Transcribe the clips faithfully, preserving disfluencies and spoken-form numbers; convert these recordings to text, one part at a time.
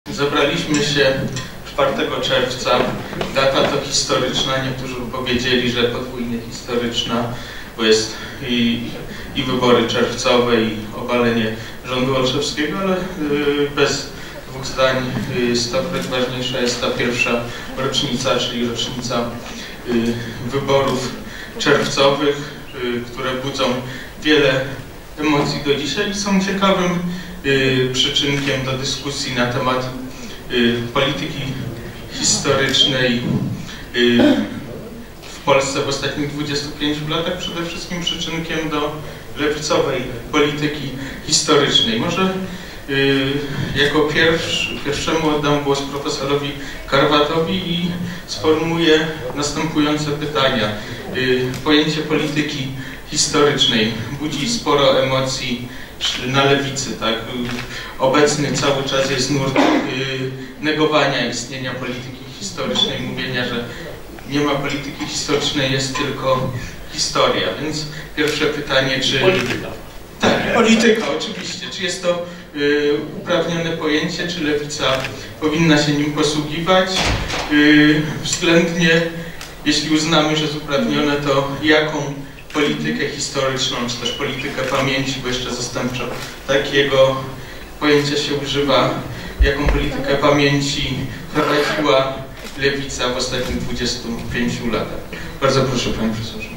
Zebraliśmy się czwartego czerwca. Data to historyczna. Niektórzy powiedzieli, że podwójnie historyczna, bo jest i, i wybory czerwcowe, i obalenie rządu olszewskiego, ale yy, bez dwóch zdań yy, stopret ważniejsza jest ta pierwsza rocznica, czyli rocznica yy, wyborów czerwcowych, yy, które budzą wiele emocji do dzisiaj i są ciekawym yy, przyczynkiem do dyskusji na temat yy, polityki historycznej yy, w Polsce w ostatnich dwudziestu pięciu latach, przede wszystkim przyczynkiem do lewicowej polityki historycznej. Może yy, jako pierwszy, pierwszemu oddam głos profesorowi Karwatowi i sformułuję następujące pytania. Yy, pojęcie polityki historycznej budzi sporo emocji na lewicy, tak? Obecny cały czas jest nurt yy, negowania istnienia polityki historycznej, mówienia, że nie ma polityki historycznej, jest tylko historia. Więc pierwsze pytanie, czy... Polityka. Tak, polityka, oczywiście. Czy jest to y, uprawnione pojęcie, czy lewica powinna się nim posługiwać? Y, względnie, jeśli uznamy, że jest uprawnione, to jaką politykę historyczną, czy też politykę pamięci, bo jeszcze zastępczo takiego pojęcia się używa, jaką politykę pamięci prowadziła lewica w ostatnich dwudziestu pięciu latach. Bardzo proszę, panie profesorze.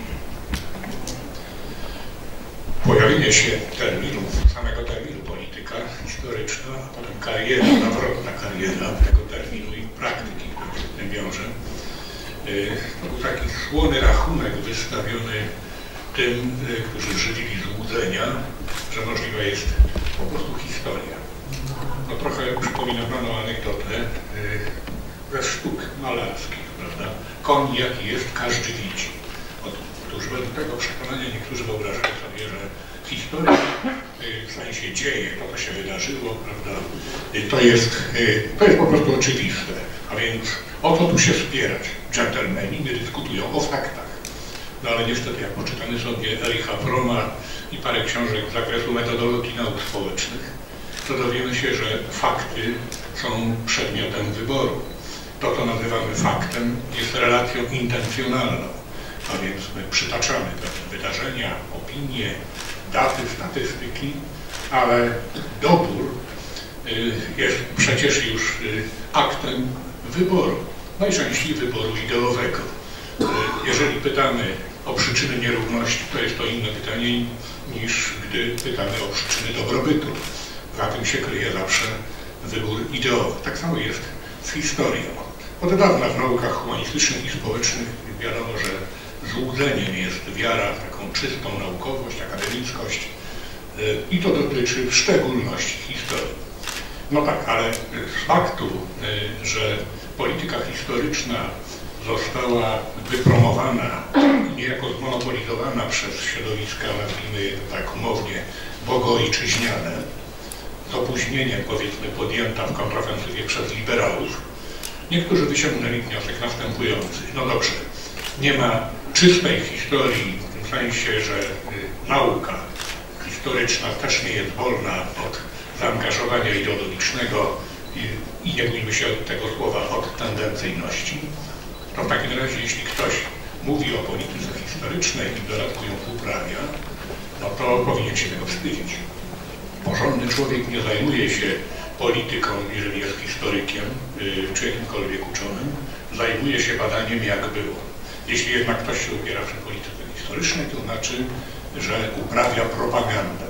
Pojawienie się terminu, samego terminu polityka historyczna, a potem kariera, nawrotna kariera tego terminu i praktyki, która się z tym wiąże. To był taki słony rachunek wystawiony tym, którzy żywili złudzenia, że możliwa jest po prostu historia. No trochę przypomina panu anegdotę ze sztuk malarskich, prawda? Koń jaki jest, każdy widzi. Otóż według tego przekonania niektórzy wyobrażają sobie, że historia w sensie dzieje, to co się wydarzyło, prawda? To jest, to jest po prostu oczywiste. A więc o co tu się spierać? Dżentelmeni nie dyskutują o faktach. No ale niestety, jak poczytamy sobie Ericha Froma i parę książek z zakresu metodologii nauk społecznych, to dowiemy się, że fakty są przedmiotem wyboru. To, co nazywamy faktem, jest relacją intencjonalną, a więc my przytaczamy pewne wydarzenia, opinie, daty, statystyki, ale dobór jest przecież już aktem wyboru, najczęściej wyboru ideowego. Jeżeli pytamy o przyczyny nierówności, to jest to inne pytanie niż gdy pytamy o przyczyny dobrobytu. Za tym się kryje zawsze wybór ideowy. Tak samo jest z historią. Od dawna w naukach humanistycznych i społecznych wiadomo, że złudzeniem jest wiara w taką czystą naukowość, akademickość i to dotyczy w szczególności historii. No tak, ale z faktu, że polityka historyczna została wypromowana i niejako zmonopolizowana przez środowiska, nazwijmy je tak umownie, bogoojczyźniane, z opóźnieniem, powiedzmy, podjęta w kontrofensywie przez liberałów, niektórzy wyciągnęli wniosek następujący. No dobrze, nie ma czystej historii w tym sensie, że y, nauka historyczna też nie jest wolna od zaangażowania ideologicznego i, i nie bójmy się od tego słowa, od tendencyjności. To w takim razie, jeśli ktoś mówi o polityce historycznej i w dodatku ją uprawia, no to powinien się tego wstydzić. Porządny człowiek nie zajmuje się polityką, jeżeli jest historykiem, yy, czy jakimkolwiek uczonym, zajmuje się badaniem, jak było. Jeśli jednak ktoś się ubiera przy polityce historycznej, to znaczy, że uprawia propagandę.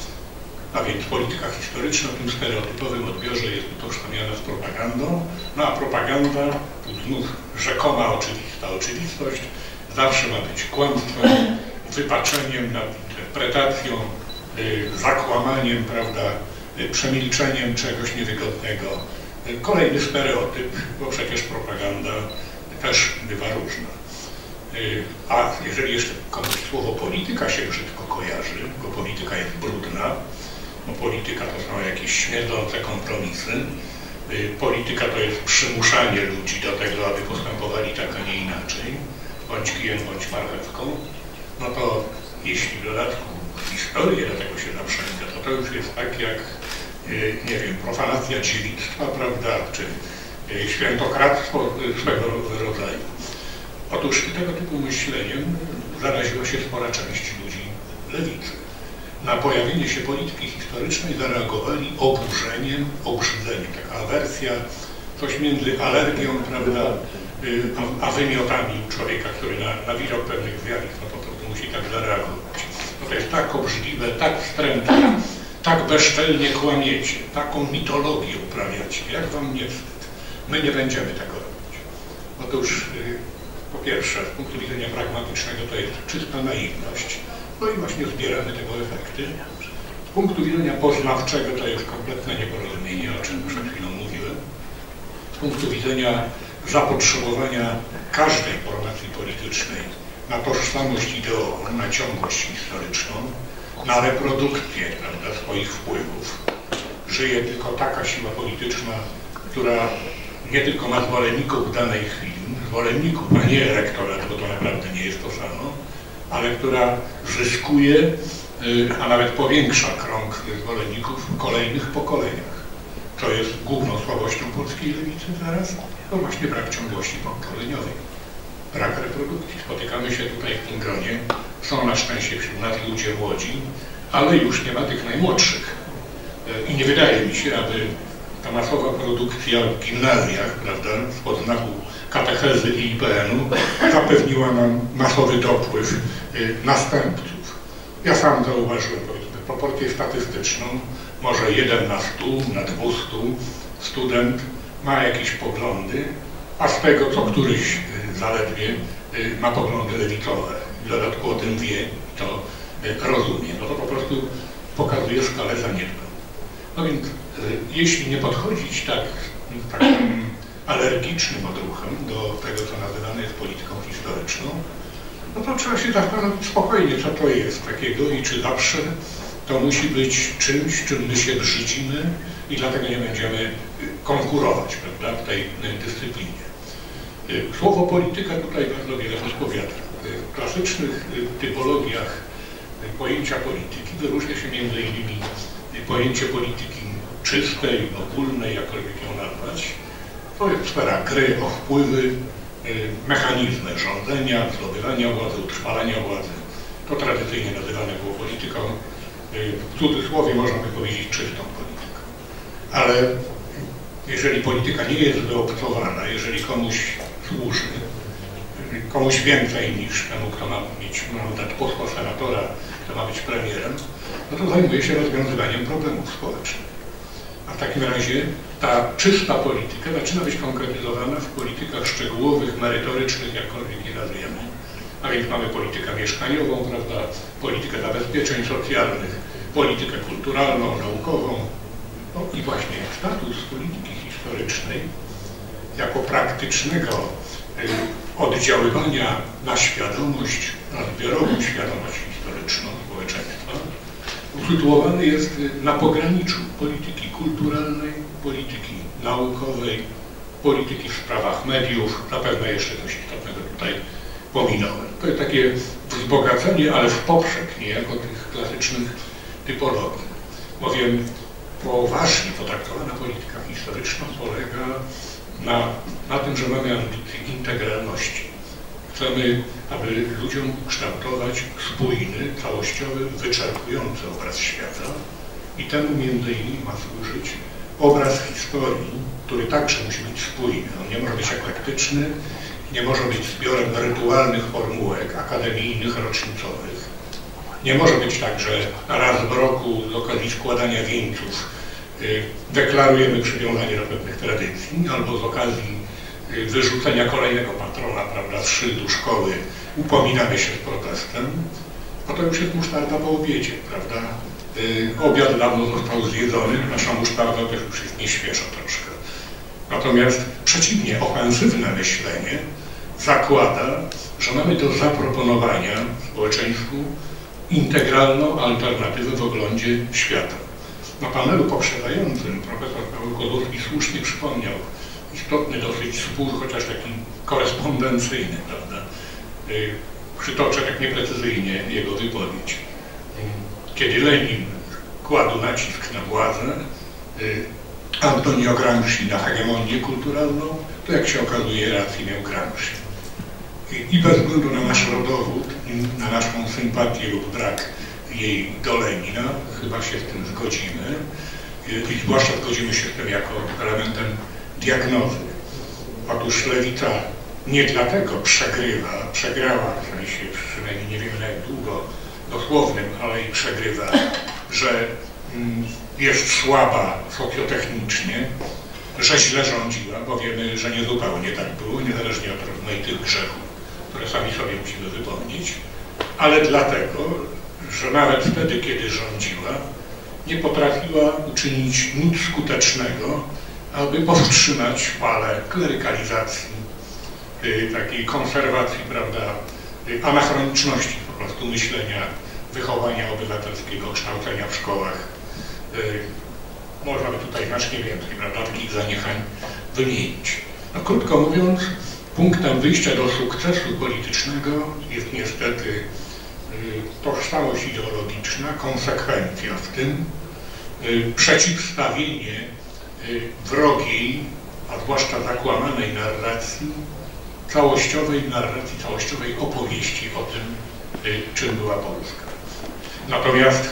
A więc polityka historyczna w tym stereotypowym odbiorze jest utożsamiana z propagandą, no a propaganda, tu znów rzekoma oczywista oczywistość, zawsze ma być kłamstwem, wypaczeniem, interpretacją, yy, zakłamaniem, prawda, yy, przemilczeniem czegoś niewygodnego. Yy, kolejny stereotyp, bo przecież propaganda też bywa różna. Yy, a jeżeli jeszcze komuś słowo polityka się brzydko kojarzy, bo polityka jest brudna, bo polityka to są jakieś śmierdzące kompromisy. Polityka to jest przymuszanie ludzi do tego, aby postępowali tak, a nie inaczej, bądź kijem, bądź marchewką. No to jeśli w dodatku historię do tego się zaprzęga, to to już jest tak jak nie wiem, profanacja dziewictwa, prawda, czy świętokradztwo swego rodzaju. Otóż tego typu myśleniem zaraziła się spora część ludzi lewicy. Na pojawienie się polityki historycznej zareagowali oburzeniem, obrzydzeniem. Taka awersja, coś między alergią, prawda, a, a wymiotami człowieka, który na, na widok pewnych zjawisk no po prostu musi tak zareagować. No to jest tak obrzydliwe, tak wstrętne, tak bezczelnie kłamiecie, taką mitologię uprawiacie, jak wam nie wstyd. My nie będziemy tego robić. Otóż po pierwsze, z punktu widzenia pragmatycznego to jest czysta naiwność, no i właśnie zbieramy tego efekty. Z punktu widzenia poznawczego to jest kompletne nieporozumienie, o czym przed chwilą mówiłem. Z punktu widzenia zapotrzebowania każdej formacji politycznej na tożsamość ideową, na ciągłość historyczną, na reprodukcję, prawda, swoich wpływów. Żyje tylko taka siła polityczna, która nie tylko ma zwolenników w danej chwili, zwolenników, a nie elektorat, bo to naprawdę nie jest to samo, ale która zyskuje, a nawet powiększa krąg zwolenników w kolejnych pokoleniach. To jest główną słabością polskiej lewicy zaraz, to właśnie brak ciągłości pokoleniowej, brak reprodukcji. Spotykamy się tutaj w tym gronie, są na szczęście wśród nas ludzie młodzi, ale już nie ma tych najmłodszych. I nie wydaje mi się, aby ta masowa produkcja w gimnazjach, prawda, spod znaku katechezy i I P N-u zapewniła nam masowy dopływ y, następców. Ja sam zauważyłem, powiedzmy, proporcję statystyczną, może jeden na stu, na dwustu student ma jakieś poglądy, a z tego, co któryś y, zaledwie y, ma poglądy lewicowe, w dodatku o tym wie, to y, rozumie. No to po prostu pokazuje skalę zaniedbań. No więc, y, jeśli nie podchodzić tak, takim alergicznym odruchem do tego, co nazywane jest polityką historyczną, no to trzeba się zastanowić spokojnie, co to jest takiego i czy zawsze to musi być czymś, czym my się brzydzimy i dlatego nie będziemy konkurować, prawda, w tej dyscyplinie. Słowo polityka tutaj bardzo wiele rozpowiada. W klasycznych typologiach pojęcia polityki wyróżnia się między innymi pojęcie polityki czystej, ogólnej, jakkolwiek ją nazwać. To jest sfera gry o wpływy, mechanizmy rządzenia, zdobywania władzy, utrwalania władzy. To tradycyjnie nazywane było polityką, w cudzysłowie można by powiedzieć czystą polityką. Ale jeżeli polityka nie jest wyobcowana, jeżeli komuś służy, komuś więcej niż temu, kto ma mieć mandat posła, senatora, kto ma być premierem, no to zajmuje się rozwiązywaniem problemów społecznych. A w takim razie ta czysta polityka zaczyna być konkretyzowana w politykach szczegółowych, merytorycznych, jakkolwiek je nazwiemy. A więc mamy politykę mieszkaniową, prawda, politykę zabezpieczeń socjalnych, politykę kulturalną, naukową. No i właśnie status polityki historycznej jako praktycznego y, oddziaływania na świadomość, na zbiorową świadomość historyczną społeczeństwa usytuowany jest na pograniczu polityki kulturalnej, polityki naukowej, polityki w sprawach mediów, zapewne jeszcze coś istotnego tutaj pominąłem. To jest takie wzbogacenie, ale w poprzek niejako tych klasycznych typologii. Bowiem poważnie potraktowana polityka historyczna polega na, na tym, że mamy ambicje integralności. Chcemy, aby ludziom kształtować spójny, całościowy, wyczerpujący obraz świata i temu między innymi ma służyć obraz historii, który także musi być spójny. On nie może być eklektyczny, nie może być zbiorem rytualnych formułek akademijnych, rocznicowych. Nie może być tak, że raz w roku z okazji składania wieńców y, deklarujemy przywiązanie do pewnych tradycji, albo z okazji wyrzucenia kolejnego patrona, prawda, z szyldu szkoły, upominamy się z protestem, no to już jest musztarda po obiedzie, prawda? Yy, obiad dawno został zjedzony, nasza musztarda też już jest nieświeża troszkę. Natomiast przeciwnie, ofensywne myślenie zakłada, że mamy do zaproponowania społeczeństwu integralną alternatywę w oglądzie świata. Na panelu poprzedzającym profesor Paweł Kozłowski słusznie przypomniał istotny dosyć spór, chociaż taki korespondencyjny, prawda? Yy, przytoczę tak nieprecyzyjnie jego wypowiedź. Kiedy Lenin kładł nacisk na władzę, Antonio Gramsci na hegemonię kulturalną, to jak się okazuje rację miał Gramsci. I bez względu na nasz rodowód, na naszą sympatię lub brak jej do Lenina, chyba się z tym zgodzimy i zwłaszcza zgodzimy się z tym jako elementem diagnozy. Otóż lewica nie dlatego przegrywa, przegrała, w sensie przynajmniej nie wiemy na jak długo dosłownym, ale i przegrywa, że jest słaba socjotechnicznie, że źle rządziła, bo wiemy, że nie zupełnie tak było, niezależnie od rozmaitych grzechów, które sami sobie musimy wypomnieć, ale dlatego, że nawet wtedy, kiedy rządziła, nie potrafiła uczynić nic skutecznego, aby powstrzymać falę klerykalizacji, takiej konserwacji, prawda, anachroniczności po prostu myślenia, wychowania obywatelskiego, kształcenia w szkołach. Można by tutaj znacznie więcej, prawda, takich zaniechań wymienić. No, krótko mówiąc, punktem wyjścia do sukcesu politycznego jest niestety tożsamość ideologiczna, konsekwencja w tym, przeciwstawienie wrogiej, a zwłaszcza zakłamanej narracji, całościowej narracji, całościowej opowieści o tym, czym była Polska. Natomiast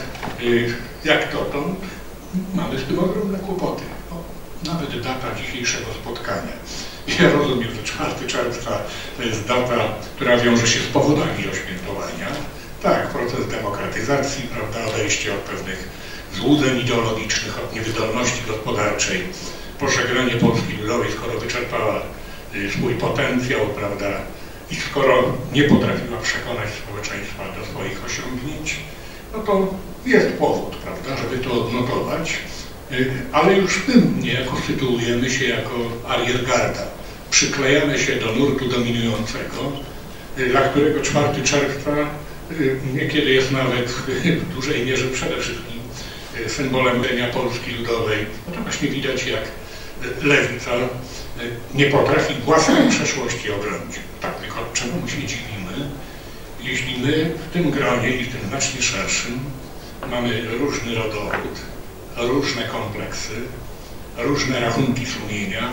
jak dotąd mamy z tym ogromne kłopoty. No, nawet data dzisiejszego spotkania. Ja rozumiem, że czwartego czerwca to jest data, która wiąże się z powodami oświętowania. Tak, proces demokratyzacji, prawda, odejście od pewnych złudzeń ideologicznych, od niewydolności gospodarczej, pożegnanie Polski Ludowej, skoro wyczerpała y, swój potencjał, prawda, i skoro nie potrafiła przekonać społeczeństwa do swoich osiągnięć, no to jest powód, prawda, żeby to odnotować, y, ale już w tym niejako sytuujemy się jako ariergarda. Przyklejamy się do nurtu dominującego, y, dla którego czwartego czerwca y, niekiedy jest nawet w dużej mierze przede wszystkim symbolem dnia Polski Ludowej. No to właśnie widać, jak lewica nie potrafi własnej przeszłości obronić. Tak, tylko czemu się dziwimy, jeśli my w tym gronie i w tym znacznie szerszym mamy różny rodowód, różne kompleksy, różne rachunki sumienia,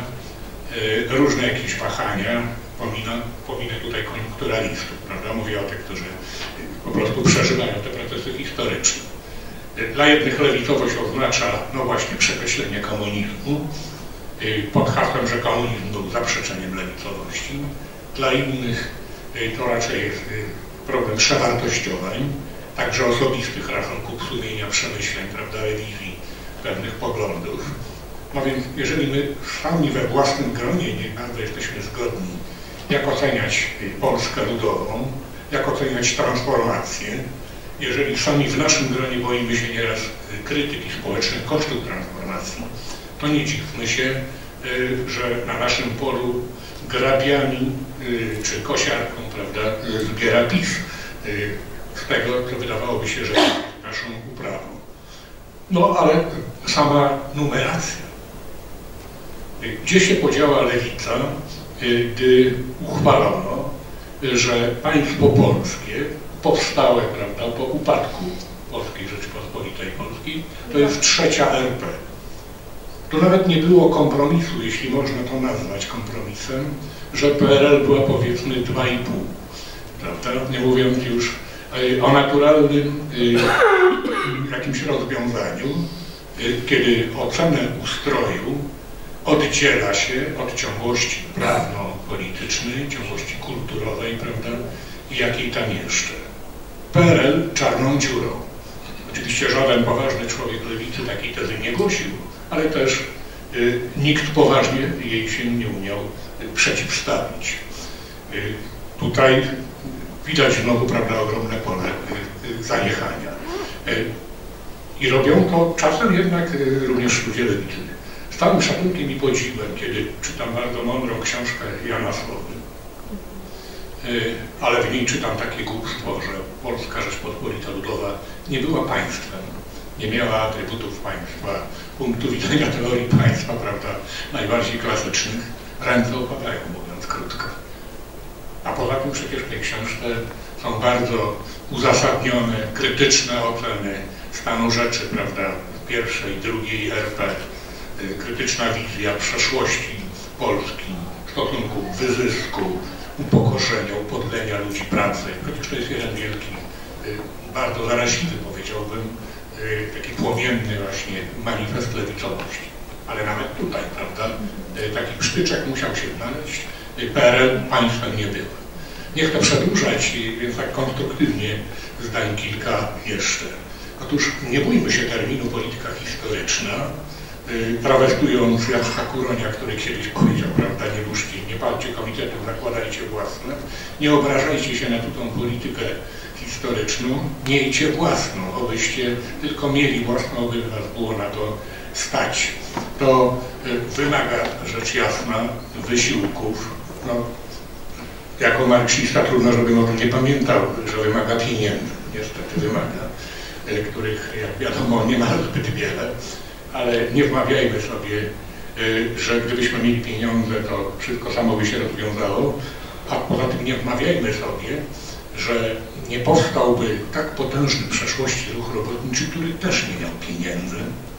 różne jakieś wahania, pominę, pominę tutaj koniunkturalistów, prawda? Mówię o tych, którzy po prostu przeżywają te procesy historyczne. Dla jednych lewicowość oznacza, no właśnie, przekreślenie komunizmu pod hasłem, że komunizm był zaprzeczeniem lewicowości. Dla innych to raczej jest problem przewartościowań, także osobistych rachunków sumienia, przemyśleń, prawda, rewizji pewnych poglądów. No więc jeżeli my sami we własnym gronie nie bardzo jesteśmy zgodni, jak oceniać Polskę ludową, jak oceniać transformację, jeżeli sami w naszym gronie boimy się nieraz krytyki społecznych kosztów transformacji, to nie dziwmy się, że na naszym polu grabiami czy kosiarką, prawda, zbiera PiS z tego, co wydawałoby się, że jest naszą uprawą. No ale sama numeracja. Gdzie się podziała lewica, gdy uchwalono, że państwo polskie powstałe, prawda, po upadku Polskiej Rzeczypospolitej Polskiej, to jest trzecia R P. Tu nawet nie było kompromisu, jeśli można to nazwać kompromisem, że P R L była powiedzmy dwa i pół, prawda, nie mówiąc już o naturalnym jakimś rozwiązaniu, kiedy ocenę ustroju oddziela się od ciągłości prawno-politycznej, ciągłości kulturowej, prawda, i jakiej tam jeszcze. P R L czarną dziurą. Oczywiście żaden poważny człowiek lewicy takiej tezy nie głosił, ale też y, nikt poważnie jej się nie umiał y, przeciwstawić. Y, tutaj widać znowu, prawda, ogromne pole y, y, zaniechania. Y, I robią to czasem jednak y, również ludzie lewicy. Z całym szacunkiem i podziwem, kiedy czytam bardzo mądrą książkę Jana Słowy, ale w niej czytam takie głupstwo, że Polska Rzeczpospolita Ludowa nie była państwem, nie miała atrybutów państwa, punktu widzenia teorii państwa, prawda, najbardziej klasycznych, ręce opadają, mówiąc krótko. A poza tym przecież w tej książce są bardzo uzasadnione, krytyczne oceny stanu rzeczy, prawda, pierwszej, drugiej R P, krytyczna wizja przeszłości Polski, stosunków wyzysku, upokorzenia, upodlenia ludzi pracy. Chociaż to jest jeden wielki, bardzo zaraźliwy, powiedziałbym, taki płomienny właśnie manifest lewicowości. Ale nawet tutaj, prawda, taki psztyczek musiał się znaleźć, P R L państwem nie było. Nie chcę przedłużać, więc tak konstruktywnie zdań kilka jeszcze. Otóż nie bójmy się terminu polityka historyczna, trawestując Jacka Kuronia, który kiedyś powiedział, prawda, nie burzcie, nie palcie komitetów, zakładajcie własne, nie obrażajcie się na tą politykę historyczną, miejcie własną, obyście tylko mieli własną, by was było na to stać. To wymaga, rzecz jasna, wysiłków. No, jako marksista trudno, żebym o tym nie pamiętał, że wymaga pieniędzy, niestety wymaga, których, jak wiadomo, nie ma zbyt wiele, ale nie wmawiajmy sobie, że gdybyśmy mieli pieniądze, to wszystko samo by się rozwiązało, a poza tym nie wmawiajmy sobie, że nie powstałby tak potężny w przeszłości ruch robotniczy, który też nie miał pieniędzy.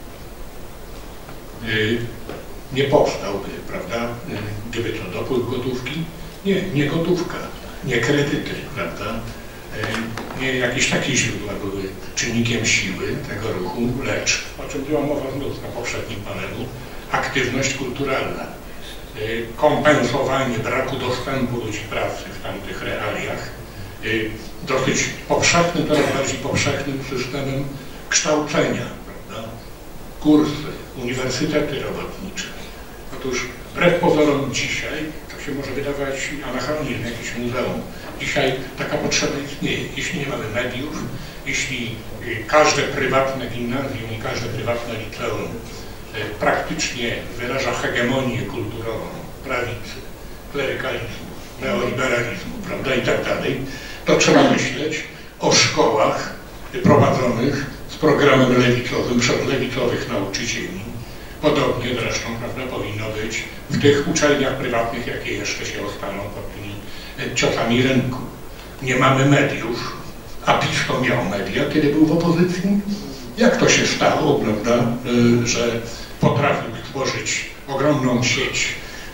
Nie powstałby, prawda, gdyby to dopływ gotówki. Nie, nie gotówka, nie kredyty, prawda, nie jakieś takie źródła były czynnikiem siły tego ruchu, lecz, o czym była mowa znów na poprzednim panelu, aktywność kulturalna, kompensowanie braku dostępu ludzi pracy w tamtych realiach, dosyć powszechnym, coraz bardziej powszechnym systemem kształcenia, prawda, kursy, uniwersytety robotnicze. Otóż wbrew pozorom dzisiaj, to się może wydawać anachronizm, jakieś muzeum, dzisiaj taka potrzeba istnieje. Jeśli nie mamy mediów, jeśli każde prywatne gimnazjum i każde prywatne liceum praktycznie wyraża hegemonię kulturową prawicy, klerykalizmu, neoliberalizmu, prawda, i tak dalej, to trzeba myśleć o szkołach prowadzonych z programem lewicowym przez lewicowych nauczycieli. Podobnie zresztą, prawda, powinno być w tych uczelniach prywatnych, jakie jeszcze się ostaną pod tymi ciosami rynku. Nie mamy mediów, a PiS to miał media, kiedy był w opozycji. Jak to się stało, prawda, że potrafił stworzyć ogromną sieć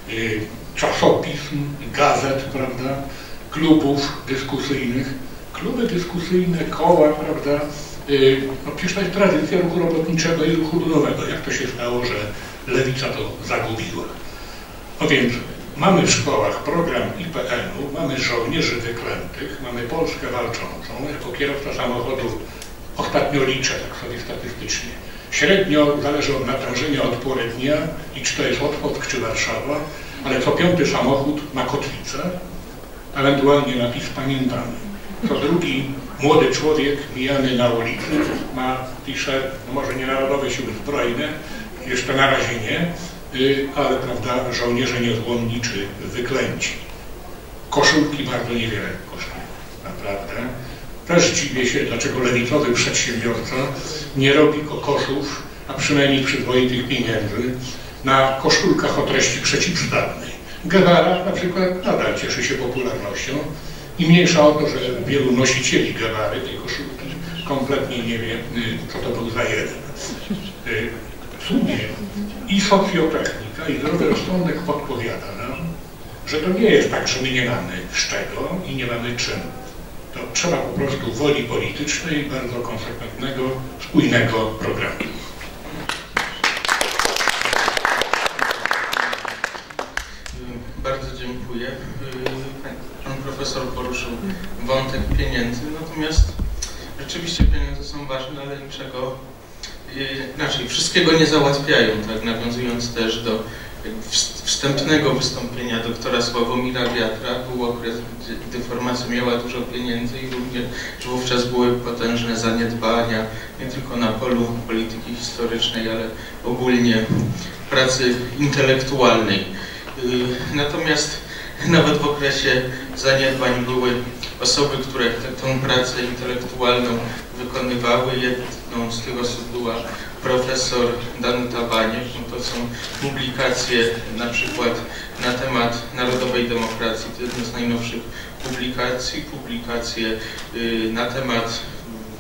czasopism, gazet, prawda, klubów dyskusyjnych, kluby dyskusyjne, koła, prawda, no przecież to jest tradycja ruchu robotniczego i ruchu ludowego. Jak to się stało, że lewica to zagubiła? No więc mamy w szkołach program I P N-u, mamy żołnierzy wyklętych, mamy Polskę walczącą. Jako kierowca samochodu ostatnio liczę, tak sobie statystycznie. Średnio zależy od natężenia od pory dnia i czy to jest Otwock czy Warszawa, ale co piąty samochód ma kotwicę, ewentualnie napis pamiętamy. Co drugi młody człowiek mijany na ulicy ma t-shirt, no może nie Narodowe Siły Zbrojne, jeszcze na razie nie, ale prawda, żołnierze niezłomniczy, wyklęci. Koszulki bardzo niewiele kosztują, naprawdę. Też dziwię się, dlaczego lewicowy przedsiębiorca nie robi kokoszów, a przynajmniej przyzwoitych pieniędzy, na koszulkach o treści przeciwstawnej. Guevara na przykład nadal cieszy się popularnością i mniejsza o to, że wielu nosicieli Guevary, tej koszulki, kompletnie nie wie, co to był za jeden. W sumie i socjotechnika, i zdrowy rozsądek podpowiada nam, że to nie jest tak, że my nie mamy z czego i nie mamy czym. To trzeba po prostu woli politycznej, bardzo konsekwentnego, spójnego programu. Bardzo dziękuję. Pan profesor poruszył wątek pieniędzy, natomiast rzeczywiście pieniądze są ważne, ale niczego inaczej, wszystkiego nie załatwiają, tak, nawiązując też do wstępnego wystąpienia doktora Sławomira Wiatra. Był okres, gdy formacja miała dużo pieniędzy i również wówczas były potężne zaniedbania, nie tylko na polu polityki historycznej, ale ogólnie pracy intelektualnej. Natomiast nawet w okresie zaniedbań były osoby, które tę pracę intelektualną wykonywały. Jedną z tych osób była profesor Danuta Baniek. No to są publikacje na przykład na temat narodowej demokracji. To jedna z najnowszych publikacji. Publikacje na temat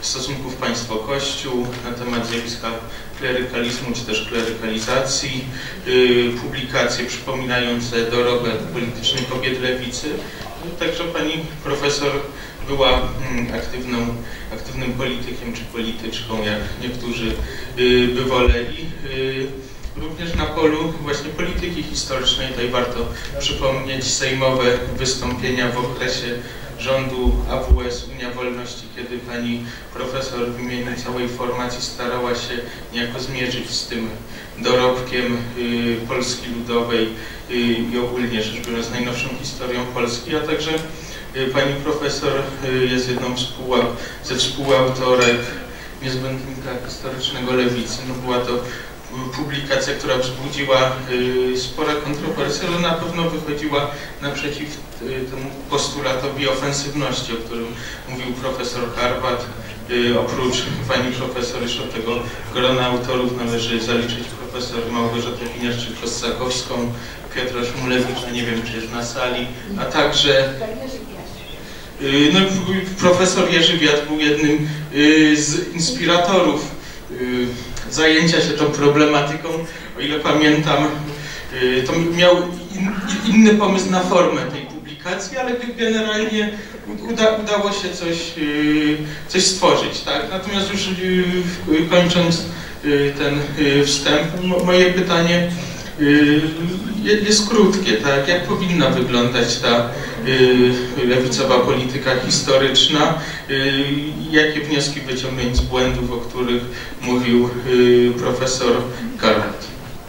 stosunków państwo-kościół, na temat zjawiska klerykalizmu czy też klerykalizacji, publikacje przypominające dorobek polityczny kobiet lewicy. Także pani profesor była aktywną, aktywnym politykiem czy polityczką, jak niektórzy by woleli. Również na polu właśnie polityki historycznej tutaj warto przypomnieć sejmowe wystąpienia w okresie rządu A W S Unia Wolności, kiedy pani profesor w imieniu całej formacji starała się niejako zmierzyć z tym dorobkiem y, Polski Ludowej y, i ogólnie rzecz biorąc najnowszą historią Polski, a także y, pani profesor y, jest jedną współ, ze współautorek niezbędnika historycznego Lewicy. No, była to publikacja, która wzbudziła y, spore kontrowersje, ale na pewno wychodziła naprzeciw y, temu postulatowi ofensywności, o którym mówił profesor Harbat. Y, oprócz pani profesor jeszcze od tego grona autorów należy zaliczyć profesor Małgorzatę Winiarczyk-Kossakowską, Piotra Szmulewicza, nie wiem czy jest na sali, a także y, no, profesor Jerzy Wiat był jednym y, z inspiratorów y, zajęcia się tą problematyką. O ile pamiętam, to miał in, inny pomysł na formę tej publikacji, ale generalnie uda, udało się coś, coś stworzyć, tak? Natomiast już kończąc ten wstęp, moje pytanie jest krótkie, tak? Jak powinna wyglądać ta lewicowa polityka historyczna? Jakie wnioski wyciągnąć z błędów, o których mówił profesor Karrat?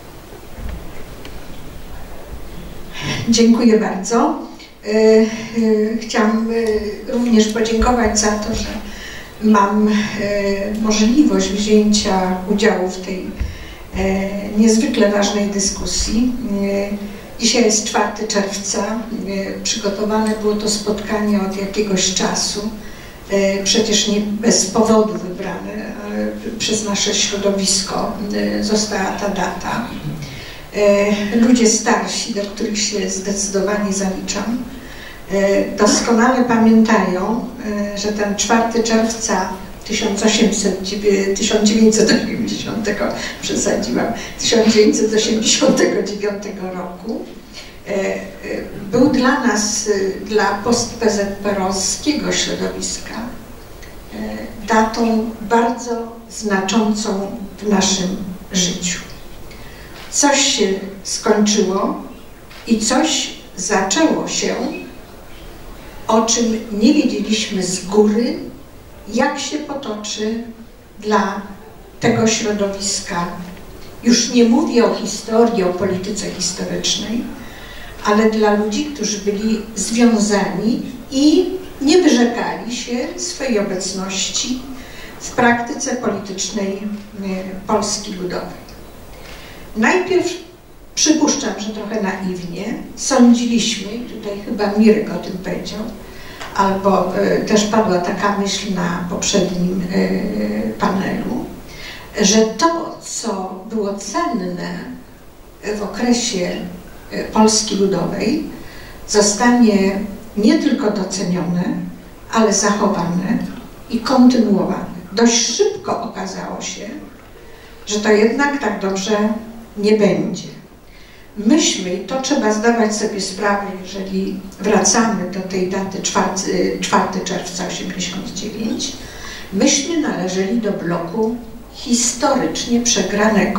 Dziękuję bardzo. Chciałam również podziękować za to, że mam możliwość wzięcia udziału w tej niezwykle ważnej dyskusji. Dzisiaj jest czwartego czerwca. Przygotowane było to spotkanie od jakiegoś czasu. Przecież nie bez powodu wybrane przez nasze środowisko została ta data. Ludzie starsi, do których się zdecydowanie zaliczam, doskonale pamiętają, że ten czwartego czerwca tysiąc dziewięćset osiemdziesiątego, przesadziłam, tysiąc dziewięćset osiemdziesiątego dziewiątego roku był dla nas, dla post-P Z P R owskiego środowiska, datą bardzo znaczącą w naszym życiu. Coś się skończyło i coś zaczęło się, o czym nie wiedzieliśmy z góry, jak się potoczy dla tego środowiska. Już nie mówię o historii, o polityce historycznej, ale dla ludzi, którzy byli związani i nie wyrzekali się swojej obecności w praktyce politycznej Polski Ludowej. Najpierw przypuszczam, że trochę naiwnie sądziliśmy, i tutaj chyba Mirek o tym powiedział, albo y, też padła taka myśl na poprzednim y, panelu, że to, co było cenne w okresie y, Polski Ludowej, zostanie nie tylko docenione, ale zachowane i kontynuowane. Dość szybko okazało się, że to jednak tak dobrze nie będzie. Myśmy, i to trzeba zdawać sobie sprawę, jeżeli wracamy do tej daty czwartego czerwca osiemdziesiątego dziewiątego, myśmy należeli do bloku historycznie przegranego.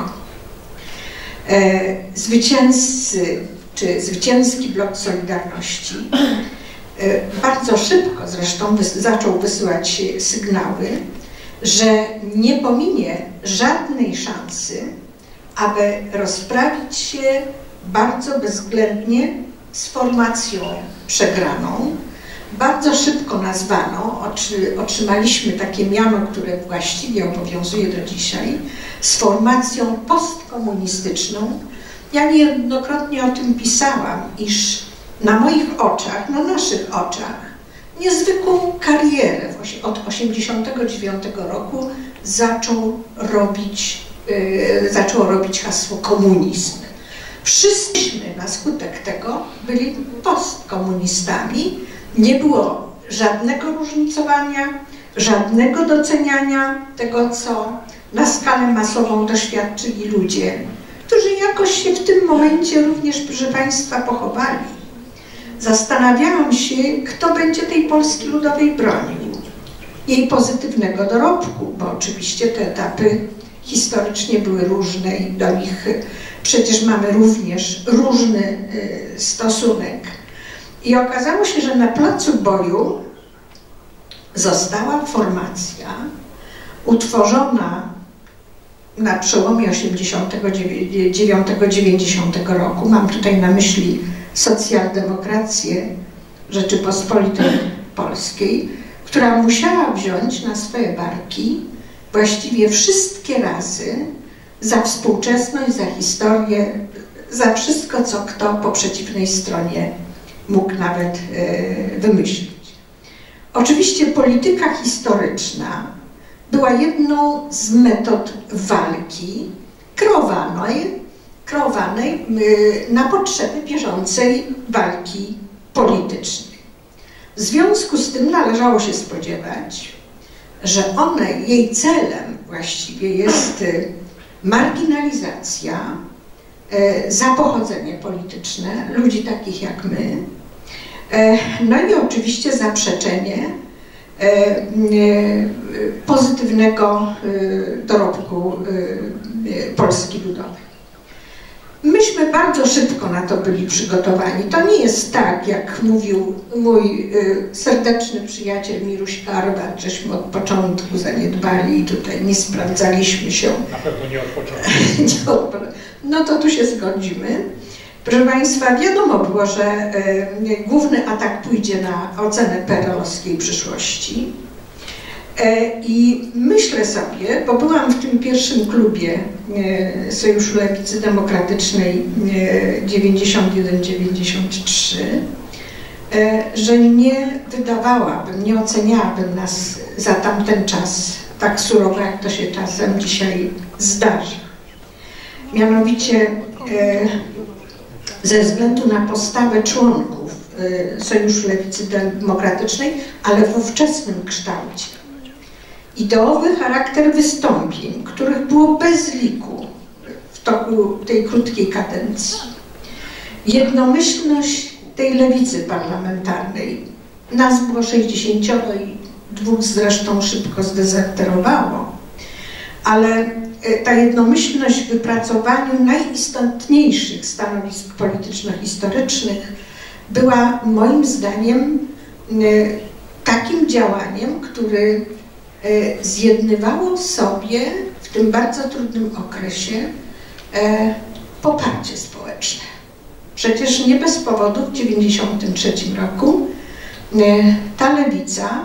E, zwycięzcy, czy zwycięski blok Solidarności e, bardzo szybko zresztą wys zaczął wysyłać sygnały, że nie pominie żadnej szansy, aby rozprawić się bardzo bezwzględnie z formacją przegraną. Bardzo szybko nazwano, otrzymaliśmy takie miano, które właściwie obowiązuje do dzisiaj, z formacją postkomunistyczną. Ja niejednokrotnie o tym pisałam, iż na moich oczach, na naszych oczach, niezwykłą karierę od osiemdziesiątego dziewiątego roku zaczął robić, yy, zaczęło robić hasło komunizm. Wszyscyśmy na skutek tego byli postkomunistami. Nie było żadnego różnicowania żadnego doceniania tego, co na skalę masową doświadczyli ludzie, którzy jakoś się w tym momencie również, proszę Państwa, pochowali. Zastanawiałam się, kto będzie tej Polski Ludowej bronił, jej pozytywnego dorobku, bo oczywiście te etapy historycznie były różne i do nich przecież mamy również różny stosunek. I okazało się, że na placu boju została formacja utworzona na przełomie osiemdziesiątego dziewiątego dziewięćdziesiątego roku. Mam tutaj na myśli socjaldemokrację Rzeczypospolitej Polskiej, która musiała wziąć na swoje barki właściwie wszystkie razy za współczesność, za historię, za wszystko, co kto po przeciwnej stronie mógł nawet wymyślić. Oczywiście polityka historyczna była jedną z metod walki kreowanej, kreowanej na potrzeby bieżącej walki politycznej. W związku z tym należało się spodziewać, że one, jej celem właściwie jest marginalizacja za pochodzenie polityczne ludzi takich jak my, no i oczywiście zaprzeczenie pozytywnego dorobku Polski Ludowej. Myśmy bardzo szybko na to byli przygotowani. To nie jest tak, jak mówił mój serdeczny przyjaciel Miruś Karwat, żeśmy od początku zaniedbali i tutaj nie sprawdzaliśmy się. Na pewno nie od początku. No to tu się zgodzimy. Proszę Państwa, wiadomo było, że y, główny atak pójdzie na ocenę P R L-owskiej przyszłości. E, I myślę sobie, bo byłam w tym pierwszym klubie y, Sojuszu Lewicy Demokratycznej y, dziewięćdziesiąt jeden dziewięćdziesiąt trzy, y, że nie wydawałabym, nie oceniałabym nas za tamten czas tak surowo, jak to się czasem dzisiaj zdarza. Mianowicie y, ze względu na postawę członków y, Sojuszu Lewicy Demokratycznej, ale w ówczesnym kształcie. Ideowy charakter wystąpień, których było bez liku w toku tej krótkiej kadencji. Jednomyślność tej lewicy parlamentarnej. Nas było sześćdziesięcioro i dwóch zresztą szybko zdezerterowało, ale ta jednomyślność w wypracowaniu najistotniejszych stanowisk polityczno-historycznych była moim zdaniem takim działaniem, który zjednywało sobie w tym bardzo trudnym okresie poparcie społeczne. Przecież nie bez powodu w tysiąc dziewięćset dziewięćdziesiątym trzecim roku ta lewica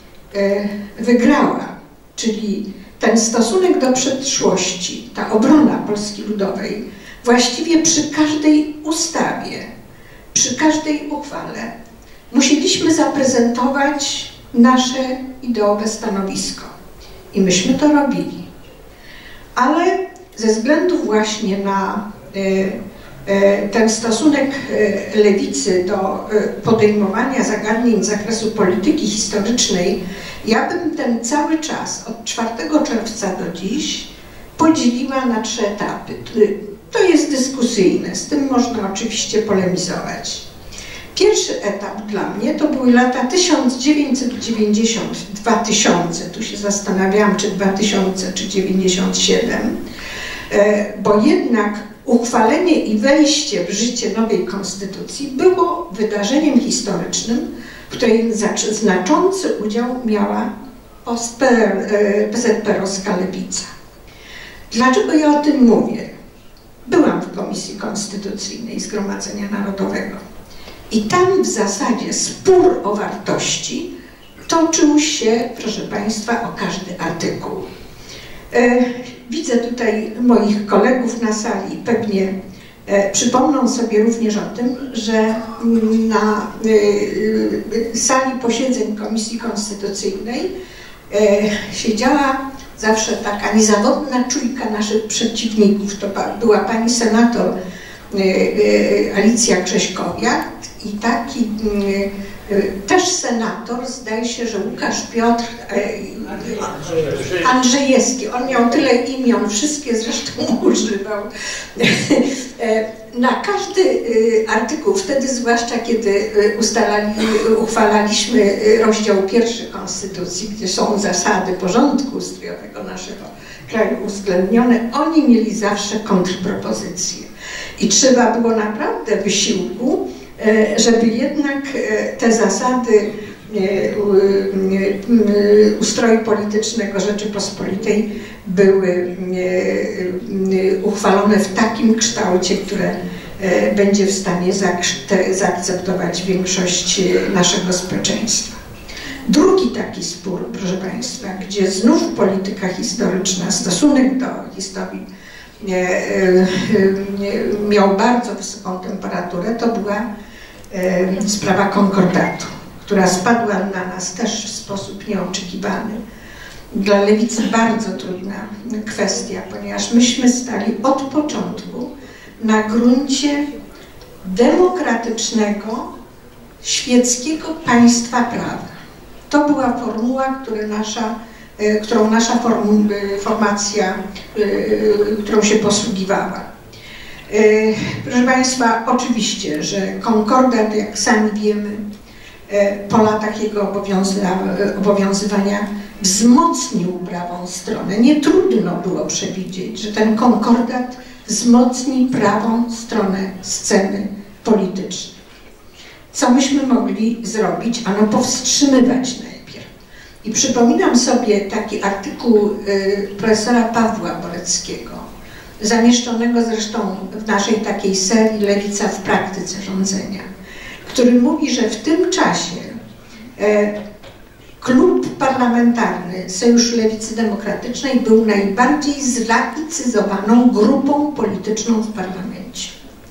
wygrała, czyli ten stosunek do przeszłości, ta obrona Polski Ludowej, właściwie przy każdej ustawie, przy każdej uchwale musieliśmy zaprezentować nasze ideowe stanowisko. I myśmy to robili. Ale ze względu właśnie na ten stosunek lewicy do podejmowania zagadnień z zakresu polityki historycznej, ja bym ten cały czas od czwartego czerwca do dziś podzieliła na trzy etapy. To jest dyskusyjne, z tym można oczywiście polemizować. Pierwszy etap dla mnie to były lata tysiąc dziewięćset dziewięćdziesiąt do dwa tysiące, tu się zastanawiałam, czy dwa tysiące, czy dziewięćdziesiąt siedem, bo jednak uchwalenie i wejście w życie nowej konstytucji było wydarzeniem historycznym, w której znaczący udział miała P Z P R-owska lewica. Dlaczego ja o tym mówię? Byłam w Komisji Konstytucyjnej Zgromadzenia Narodowego i tam w zasadzie spór o wartości toczył się, proszę Państwa, o każdy artykuł. Widzę tutaj moich kolegów na sali, pewnie przypomną sobie również o tym, że na sali posiedzeń Komisji Konstytucyjnej siedziała zawsze taka niezawodna czujka naszych przeciwników. To była pani senator Alicja Grześkowiak i taki też senator, zdaje się, że Łukasz Piotr Andrzejewski. On miał tyle imion, wszystkie zresztą używał. Na każdy artykuł, wtedy zwłaszcza kiedy ustalali, uchwalaliśmy rozdział pierwszy Konstytucji, gdzie są zasady porządku ustrojowego naszego kraju uwzględnione, oni mieli zawsze kontrpropozycje. I trzeba było naprawdę wysiłku, żeby jednak te zasady ustroju politycznego Rzeczypospolitej były uchwalone w takim kształcie, które będzie w stanie zaakceptować większość naszego społeczeństwa. Drugi taki spór, proszę Państwa, gdzie znów polityka historyczna, stosunek do historii miał bardzo wysoką temperaturę, to była sprawa konkordatu, która spadła na nas też w sposób nieoczekiwany. Dla lewicy bardzo trudna kwestia, ponieważ myśmy stali od początku na gruncie demokratycznego, świeckiego państwa prawa. To była formuła, która nasza, którą nasza form, formacja, którą się posługiwała. Proszę Państwa, oczywiście, że konkordat, jak sami wiemy, po latach jego obowiązywania wzmocnił prawą stronę. Nie trudno było przewidzieć, że ten konkordat wzmocni prawą stronę sceny politycznej. Co myśmy mogli zrobić? Ano powstrzymywać najpierw. I przypominam sobie taki artykuł y, profesora Pawła Boreckiego, zamieszczonego zresztą w naszej takiej serii Lewica w praktyce rządzenia, który mówi, że w tym czasie e, klub parlamentarny Sojuszu Lewicy Demokratycznej był najbardziej zlaicyzowaną grupą polityczną w parlamencie.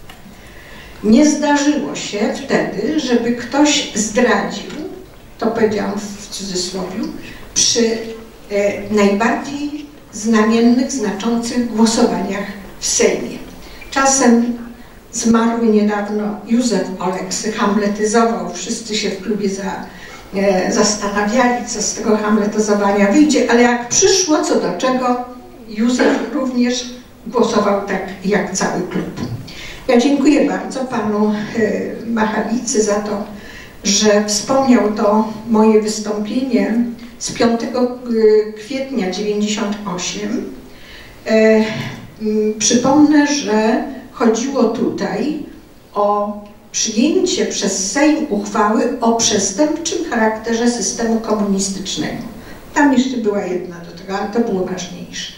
Nie zdarzyło się wtedy, żeby ktoś zdradził, to powiedziałam w cudzysłowie, przy e, najbardziej znamiennych, znaczących głosowaniach w Sejmie. Czasem zmarły niedawno Józef Oleksy hamletyzował, wszyscy się w klubie za, e, zastanawiali, co z tego hamletyzowania wyjdzie, ale jak przyszło co do czego, Józef również głosował tak jak cały klub. Ja dziękuję bardzo panu e, Machalicy za to, że wspomniał to moje wystąpienie z piątego kwietnia dziewięćdziesiątego ósmego. E, przypomnę, że chodziło tutaj o przyjęcie przez Sejm uchwały o przestępczym charakterze systemu komunistycznego. Tam jeszcze była jedna do tego, ale to było ważniejsze.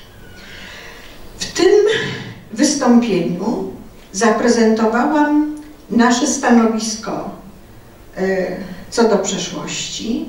W tym wystąpieniu zaprezentowałam nasze stanowisko co do przeszłości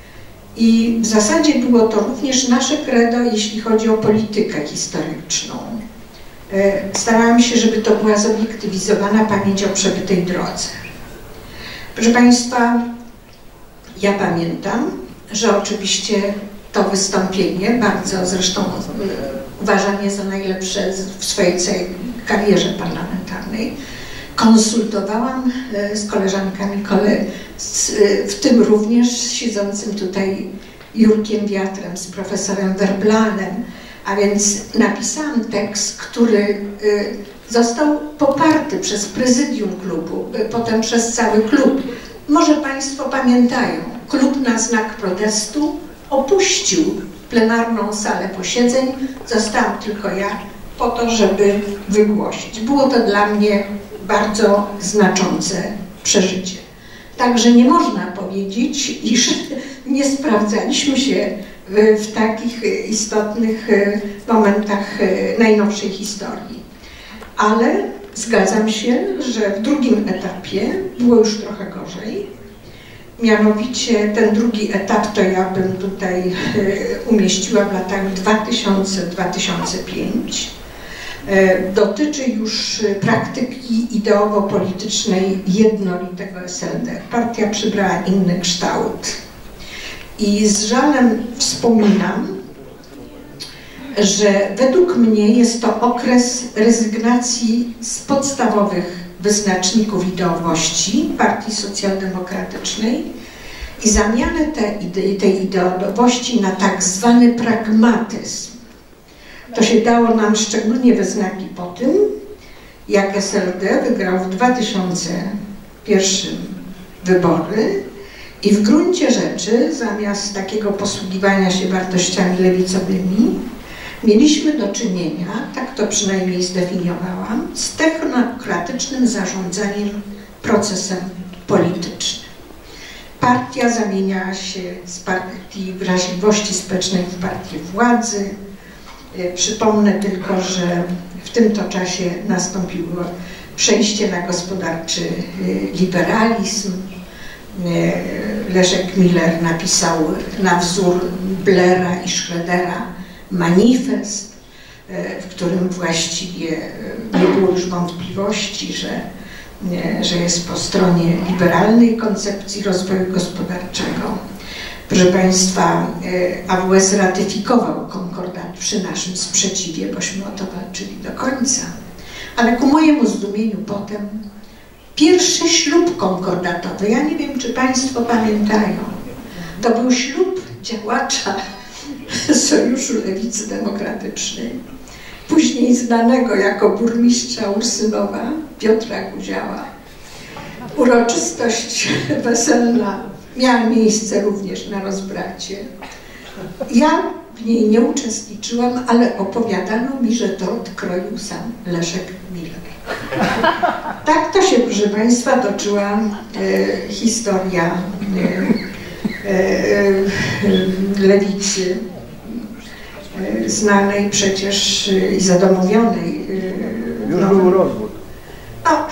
i w zasadzie było to również nasze credo, jeśli chodzi o politykę historyczną. Starałam się, żeby to była zobiektywizowana pamięć o przebytej drodze. Proszę Państwa, ja pamiętam, że oczywiście to wystąpienie, bardzo zresztą uważam je za najlepsze w swojej całej karierze parlamentarnej, konsultowałam z koleżankami, kole, w tym również siedzącym tutaj Jurkiem Wiatrem, z profesorem Werblanem, a więc napisałam tekst, który został poparty przez prezydium klubu, potem przez cały klub. Może Państwo pamiętają, klub na znak protestu opuścił plenarną salę posiedzeń, zostałam tylko ja po to, żeby wygłosić. Było to dla mnie bardzo znaczące przeżycie. Także nie można powiedzieć, iż nie sprawdzaliśmy się w takich istotnych momentach najnowszej historii. Ale zgadzam się, że w drugim etapie było już trochę gorzej. Mianowicie ten drugi etap to ja bym tutaj umieściła w latach dwa tysiące do dwa tysiące piątego. Dotyczy już praktyki ideowo-politycznej jednolitego S L D. Partia przybrała inny kształt. I z żalem wspominam, że według mnie jest to okres rezygnacji z podstawowych wyznaczników ideowości Partii Socjaldemokratycznej i zamianę te ide tej ideowości na tak zwany pragmatyzm. To się dało nam szczególnie we znaki po tym, jak S L D wygrał w dwa tysiące pierwszym wybory i w gruncie rzeczy zamiast takiego posługiwania się wartościami lewicowymi mieliśmy do czynienia, tak to przynajmniej zdefiniowałam, z technokratycznym zarządzaniem procesem politycznym. Partia zamieniała się z partii wrażliwości społecznej w partię władzy. Przypomnę tylko, że w tym to czasie nastąpiło przejście na gospodarczy liberalizm. Leszek Miller napisał na wzór Blaira i Schroedera manifest, w którym właściwie nie było już wątpliwości, że, że jest po stronie liberalnej koncepcji rozwoju gospodarczego. Proszę Państwa, A W S ratyfikował konkordat przy naszym sprzeciwie, bośmy o to walczyli do końca, ale ku mojemu zdumieniu potem pierwszy ślub konkordatowy, ja nie wiem, czy Państwo pamiętają, to był ślub działacza Sojuszu Lewicy Demokratycznej, później znanego jako burmistrza Ursynowa, Piotra Guziała. Uroczystość weselna miała miejsce również na rozbracie. Ja w niej nie uczestniczyłam, ale opowiadano mi, że to odkroił sam Leszek Miller. Tak to się, proszę Państwa, toczyła e, historia e, e, lewicy, e, znanej przecież i zadomowionej. E, Już był rozwód. O,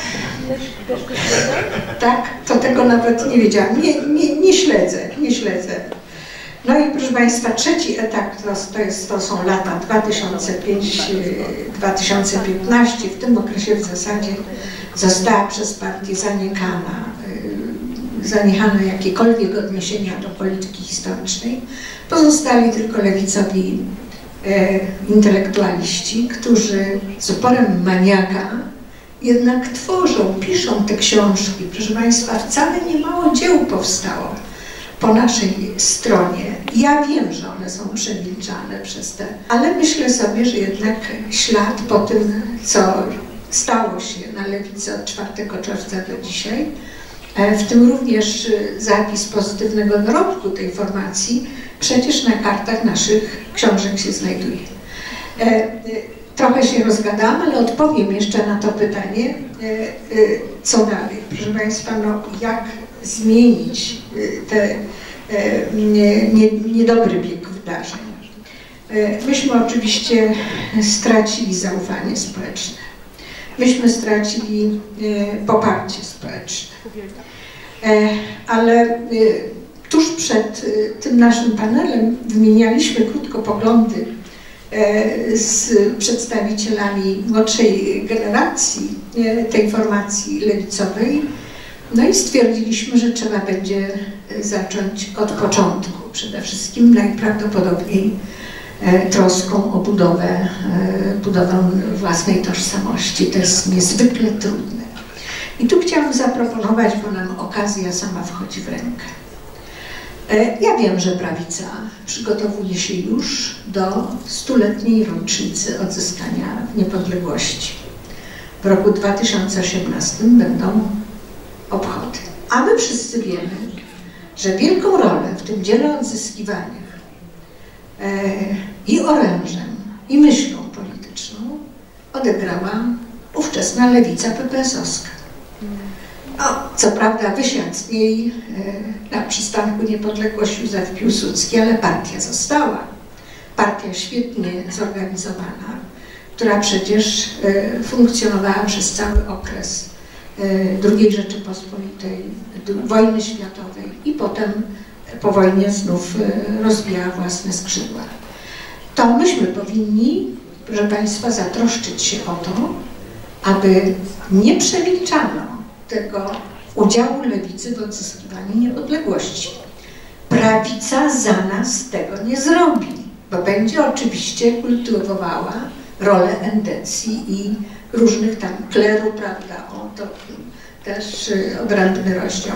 tak, to tego nawet nie wiedziałam. Nie, nie, nie śledzę, nie śledzę. No i proszę Państwa, trzeci etap to, to, jest, to są lata dwa tysiące piąty do dwa tysiące piętnastego. W tym okresie w zasadzie została przez partię zaniechana, zaniechane jakiekolwiek odniesienia do polityki historycznej. Pozostali tylko lewicowi e, intelektualiści, którzy z uporem maniaka jednak tworzą, piszą te książki. Proszę Państwa, wcale nie mało dzieł powstało po naszej stronie. Ja wiem, że one są przemilczane przez te, ale myślę sobie, że jednak ślad po tym, co stało się na lewicy od czwartego czerwca do dzisiaj, w tym również zapis pozytywnego dorobku tej formacji, przecież na kartach naszych książek się znajduje. Trochę się rozgadam, ale odpowiem jeszcze na to pytanie, co dalej. Proszę Państwa, no jak zmienić te niedobry bieg wydarzeń. Myśmy oczywiście stracili zaufanie społeczne. Myśmy stracili poparcie społeczne. Ale tuż przed tym naszym panelem wymienialiśmy krótko poglądy z przedstawicielami młodszej generacji tej formacji lewicowej. No i stwierdziliśmy, że trzeba będzie zacząć od początku. Przede wszystkim najprawdopodobniej troską o budowę, budowę własnej tożsamości. To jest niezwykle trudne. I tu chciałam zaproponować, bo nam okazja sama wchodzi w rękę. Ja wiem, że prawica przygotowuje się już do stuletniej rocznicy odzyskania niepodległości. W roku dwa tysiące osiemnastym będą obchody. A my wszyscy wiemy, że wielką rolę w tym dziele odzyskiwania e, i orężem, i myślą polityczną odegrała ówczesna lewica P P S owska. No, co prawda wysiadł z niej e, na przystanku Niepodległość Józef Piłsudski, ale partia została. Partia świetnie zorganizowana, która przecież e, funkcjonowała przez cały okres drugiej Rzeczypospolitej, wojny światowej i potem po wojnie znów rozwijała własne skrzydła. To myśmy powinni, proszę Państwa, zatroszczyć się o to, aby nie przemilczano tego udziału lewicy w odzyskiwaniu niepodległości. Prawica za nas tego nie zrobi, bo będzie oczywiście kultywowała rolę endecji i różnych tam kleru, prawda, o to też odrębny rozdział.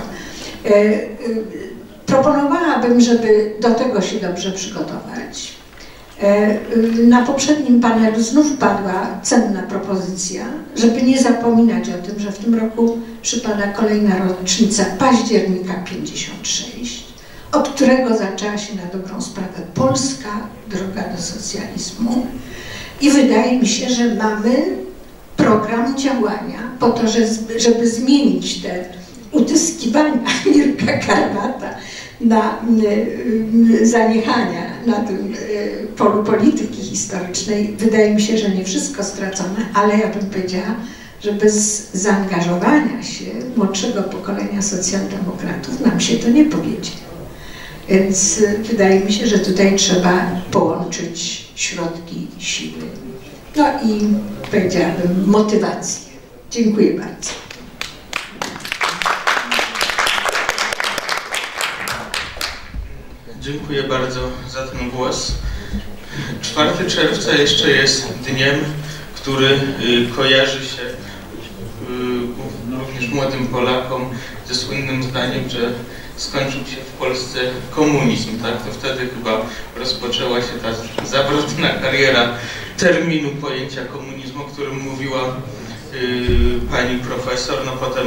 Proponowałabym, żeby do tego się dobrze przygotować. Na poprzednim panelu znów padła cenna propozycja, żeby nie zapominać o tym, że w tym roku przypada kolejna rocznica października pięćdziesiąt sześć, od którego zaczęła się na dobrą sprawę polska droga do socjalizmu. I wydaje mi się, że mamy program działania po to, żeby zmienić te utyskiwania Mirka Karwata na zaniechania na tym polu polityki historycznej. Wydaje mi się, że nie wszystko stracone, ale ja bym powiedziała, że bez zaangażowania się młodszego pokolenia socjaldemokratów nam się to nie powiedzie. Więc wydaje mi się, że tutaj trzeba połączyć środki, siły. No i powiedziałabym motywację. Dziękuję bardzo. Dziękuję bardzo za ten głos. czwartego czerwca jeszcze jest dniem, który kojarzy się również młodym Polakom ze słynnym zdaniem, że skończył się w Polsce komunizm, tak? To wtedy chyba rozpoczęła się ta zawrotna kariera terminu pojęcia komunizmu, o którym mówiła yy, pani profesor. No potem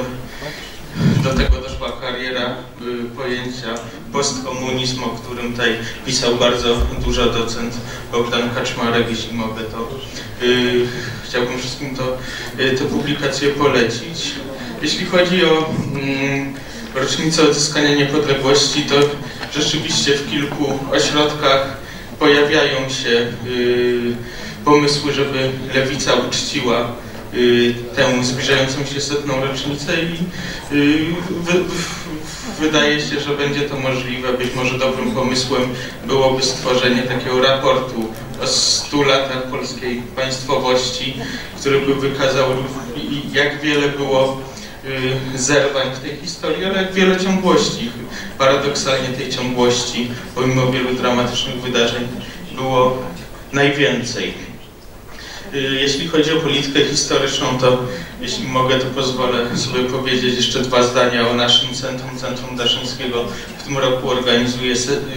do tego doszła kariera yy, pojęcia postkomunizm, o którym tutaj pisał bardzo dużo docent Bogdan Kaczmarek, jeśli mogę to. Yy, chciałbym wszystkim to, yy, tę publikację polecić. Jeśli chodzi o yy, rocznicę odzyskania niepodległości, to rzeczywiście w kilku ośrodkach pojawiają się yy, pomysły, żeby lewica uczciła yy, tę zbliżającą się setną rocznicę i yy, wy, w, wydaje się, że będzie to możliwe. Być może dobrym pomysłem byłoby stworzenie takiego raportu o stu latach polskiej państwowości, który by wykazał, jak wiele było zerwań w tej historii, ale jak wiele ciągłości. Paradoksalnie tej ciągłości, pomimo wielu dramatycznych wydarzeń, było najwięcej. Jeśli chodzi o politykę historyczną, to jeśli mogę, to pozwolę sobie powiedzieć jeszcze dwa zdania o naszym centrum, Centrum Daszyńskiego. W tym roku organizuje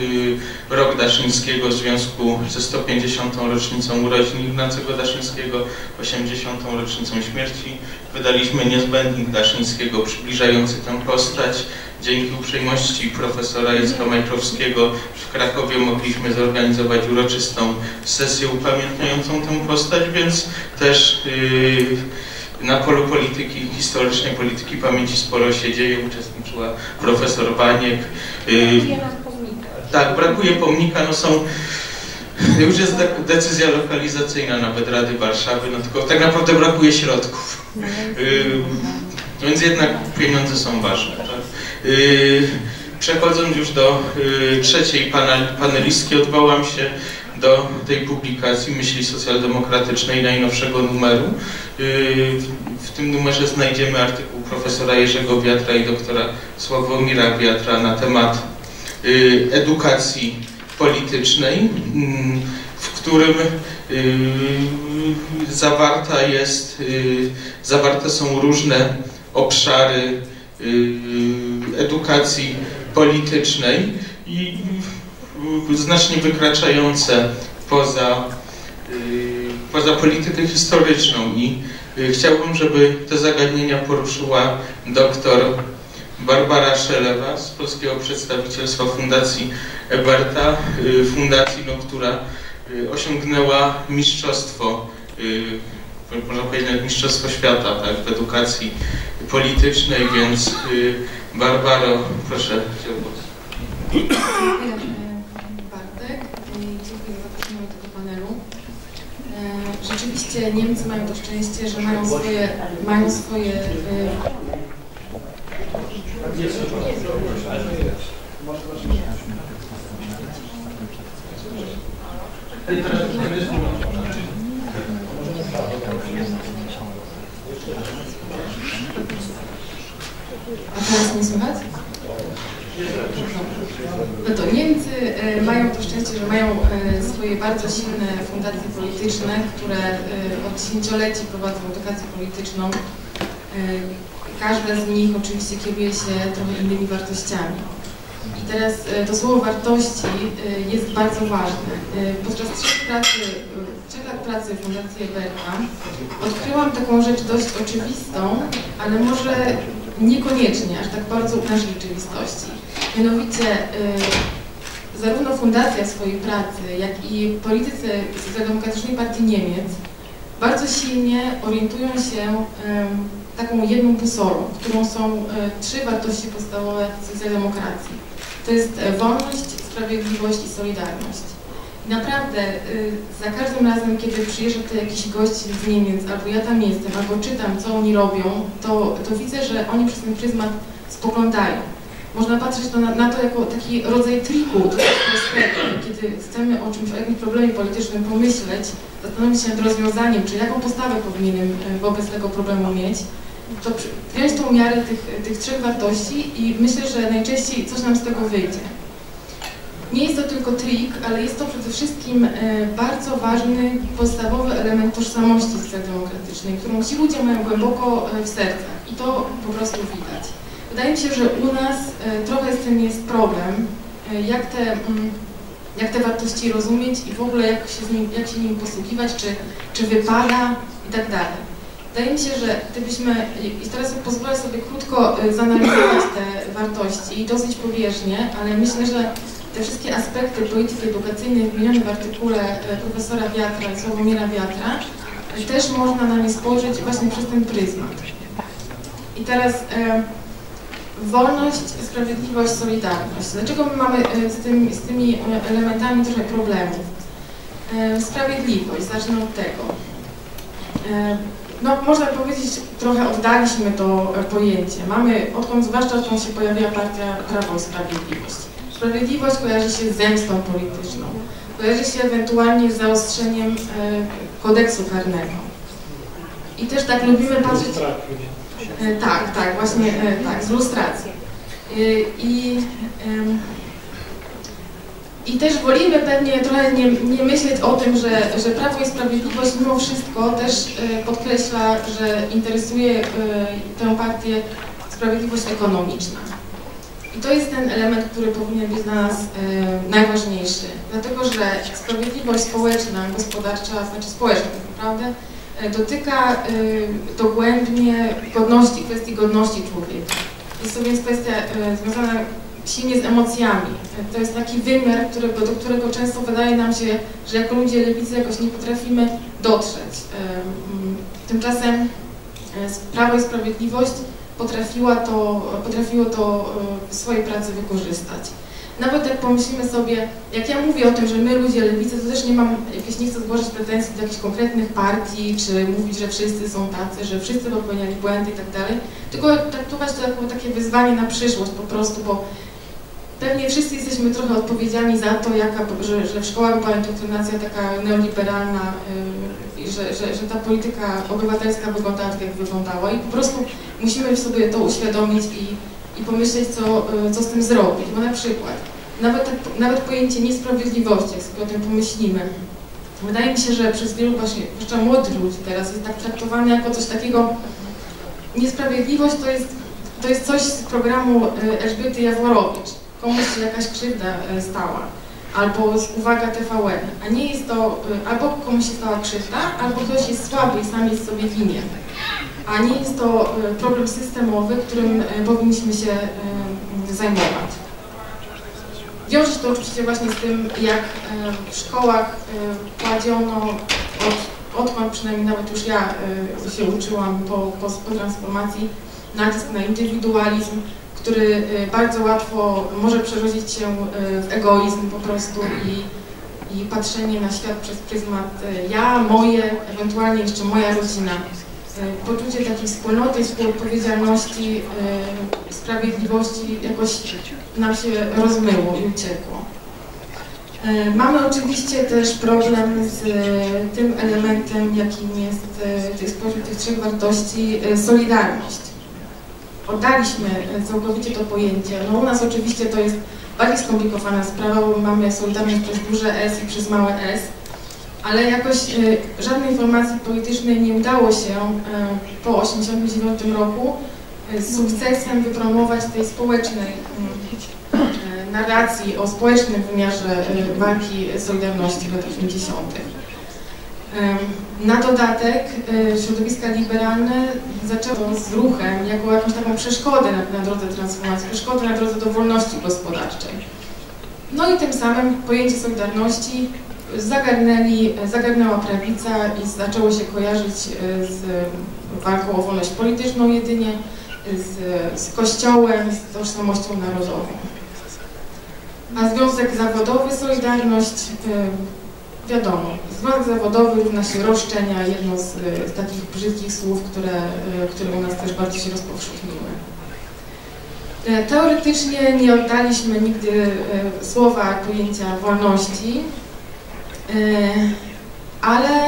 Rok Daszyńskiego w związku ze sto pięćdziesiątą rocznicą urodzin Ignacego Daszyńskiego, osiemdziesiątą rocznicą śmierci. Wydaliśmy niezbędnik Daszyńskiego przybliżający tę postać. Dzięki uprzejmości profesora Jacka Majchrowskiego w Krakowie mogliśmy zorganizować uroczystą sesję upamiętniającą tę postać, więc też yy, na polu polityki historycznej, polityki pamięci sporo się dzieje. Uczestniczyła profesor Baniek. Yy, tak, brakuje pomnika, no są... Już jest de decyzja lokalizacyjna nawet Rady Warszawy, no tylko tak naprawdę brakuje środków. Yy, więc jednak pieniądze są ważne. Tak? Yy, przechodząc już do yy, trzeciej panel panelistki, odwołam się do tej publikacji Myśli Socjaldemokratycznej, najnowszego numeru. Yy, w tym numerze znajdziemy artykuł profesora Jerzego Wiatra i doktora Sławomira Wiatra na temat yy, edukacji politycznej, yy, w którym yy, zawarta jest, yy, zawarte są różne obszary edukacji politycznej i znacznie wykraczające poza, poza politykę historyczną. I chciałbym, żeby te zagadnienia poruszyła doktor Barbara Szelewa z Polskiego Przedstawicielstwa Fundacji Eberta, fundacji, no, która osiągnęła mistrzostwo, można powiedzieć nawet mistrzostwo świata, tak, w edukacji politycznej, więc y, Barbaro, proszę. Dziękuję Bartek i dziękuję za zaproszenie do tego panelu. E, rzeczywiście Niemcy mają to szczęście, że mają swoje, mają swoje y... A teraz nie słychać? No to Niemcy e, mają to szczęście, że mają e, swoje bardzo silne fundacje polityczne, które e, od dziesięcioleci prowadzą edukację polityczną. E, każda z nich oczywiście kieruje się trochę innymi wartościami. I teraz e, to słowo wartości e, jest bardzo ważne. E, podczas trzech, pracy, e, trzech lat pracy w Fundacji Eberta odkryłam taką rzecz dość oczywistą, ale może niekoniecznie aż tak bardzo w naszej rzeczywistości. Mianowicie y, zarówno fundacja w swojej pracy, jak i politycy Socjaldemokratycznej Partii Niemiec bardzo silnie orientują się y, taką jedną busolą, którą są y, trzy wartości podstawowe socjaldemokracji. To jest y, wolność, sprawiedliwość i solidarność. I naprawdę y, za każdym razem, kiedy przyjeżdża tutaj jakiś gość z Niemiec, albo ja tam jestem, albo czytam, co oni robią, to, to widzę, że oni przez ten pryzmat spoglądają. Można patrzeć to na, na to jako taki rodzaj triku, kiedy chcemy o czymś, o jakimś problemie politycznym pomyśleć, zastanowić się nad rozwiązaniem, czy jaką postawę powinienem wobec tego problemu mieć, to wziąć tą miarę tych, tych trzech wartości i myślę, że najczęściej coś nam z tego wyjdzie. Nie jest to tylko trik, ale jest to przede wszystkim bardzo ważny, podstawowy element tożsamości socjaldemokratycznej, którą ci ludzie mają głęboko w sercach i to po prostu widać. Wydaje mi się, że u nas e, trochę z tym jest problem, e, jak, te, mm, jak te wartości rozumieć i w ogóle jak się, z nim, jak się nimi posługiwać, czy, czy wypada i tak dalej. Wydaje mi się, że gdybyśmy, i teraz pozwolę sobie krótko e, zanalizować te wartości i dosyć powierzchnie, ale myślę, że te wszystkie aspekty polityki edukacyjnej wymienione w artykule e, profesora Wiatra i Sławomira Wiatra e, też można na nie spojrzeć właśnie przez ten pryzmat. I teraz e, wolność, sprawiedliwość, solidarność. Dlaczego my mamy z, tym, z tymi elementami trochę problemów? Sprawiedliwość, zacznę od tego. No, można powiedzieć, trochę oddaliśmy to pojęcie. Mamy, odkąd, zwłaszcza odkąd się pojawiła partia Prawo i Sprawiedliwość. Sprawiedliwość kojarzy się z zemstą polityczną. Kojarzy się ewentualnie z zaostrzeniem kodeksu karnego. I też tak lubimy patrzeć... E, tak, tak, właśnie e, tak, z lustracji. E, i, e, I też wolimy pewnie trochę nie, nie myśleć o tym, że, że Prawo i Sprawiedliwość mimo wszystko też e, podkreśla, że interesuje e, tę partię sprawiedliwość ekonomiczna. I to jest ten element, który powinien być dla nas e, najważniejszy. Dlatego, że sprawiedliwość społeczna, gospodarcza, znaczy społeczna tak naprawdę, dotyka y, dogłębnie godności, kwestii godności człowieka. Jest to więc kwestia y, związana silnie z emocjami. To jest taki wymiar, którego, do którego często wydaje nam się, że jako ludzie lewicy jakoś nie potrafimy dotrzeć. Y, tymczasem y, Prawo i Sprawiedliwość potrafiła to, potrafiło to y, w swojej pracy wykorzystać. Nawet jak pomyślimy sobie, jak ja mówię o tym, że my ludzie lewicy, to też nie mam, jakieś nie chcę zgłaszać pretensji do jakichś konkretnych partii, czy mówić, że wszyscy są tacy, że wszyscy popełniali błędy i tak dalej, tylko traktować to jako takie wyzwanie na przyszłość po prostu, bo pewnie wszyscy jesteśmy trochę odpowiedzialni za to, jaka, że, że w szkołach była indoktrynacja taka neoliberalna i yy, że, że, że ta polityka obywatelska wyglądała tak, jak wyglądała i po prostu musimy sobie to uświadomić i i pomyśleć, co, co z tym zrobić. Bo na przykład, nawet, nawet pojęcie niesprawiedliwości, jak sobie o tym pomyślimy, wydaje mi się, że przez wielu właśnie, zwłaszcza młodych ludzi teraz jest tak traktowane jako coś takiego, niesprawiedliwość to jest, to jest coś z programu Elżbiety Jaworowicz, komuś się jakaś krzywda stała, albo z uwaga T V N, a nie jest to, albo komuś się stała krzywda, albo ktoś jest słaby i sam jest sobie winien. A nie jest to problem systemowy, którym powinniśmy się zajmować. Wiąże się to oczywiście właśnie z tym, jak w szkołach kładziono, od, odkąd przynajmniej nawet już ja się uczyłam po, po, po transformacji, nacisk na indywidualizm, który bardzo łatwo może przerodzić się w egoizm po prostu i, i patrzenie na świat przez pryzmat ja, moje, ewentualnie jeszcze moja rodzina. Poczucie takiej wspólnoty, współodpowiedzialności, sprawiedliwości jakoś nam się rozmyło i uciekło. Mamy oczywiście też problem z tym elementem, jakim jest spośród tych trzech wartości solidarność. oddaliśmy całkowicie to pojęcie. No u nas oczywiście to jest bardziej skomplikowana sprawa, bo mamy Solidarność przez duże S i przez małe s, ale jakoś e, żadnej informacji politycznej nie udało się e, po tysiąc dziewięćset osiemdziesiątym dziewiątym roku e, z sukcesem wypromować tej społecznej e, narracji o społecznym wymiarze e, walki Solidarności w latach osiemdziesiątych. Na dodatek środowiska liberalne zaczęły z ruchem jako jakąś taką przeszkodę na, na drodze transformacji, przeszkodę na drodze do wolności gospodarczej. No i tym samym pojęcie Solidarności zagarnęli, zagarnęła prawica i zaczęło się kojarzyć z walką o wolność polityczną jedynie, z, z Kościołem, z tożsamością narodową. A Związek Zawodowy Solidarność, wiadomo, związek zawodowy równa się roszczenia, jedno z, z takich brzydkich słów, które, które u nas też bardzo się rozpowszechniły. Teoretycznie nie oddaliśmy nigdy słowa pojęcia wolności, ale,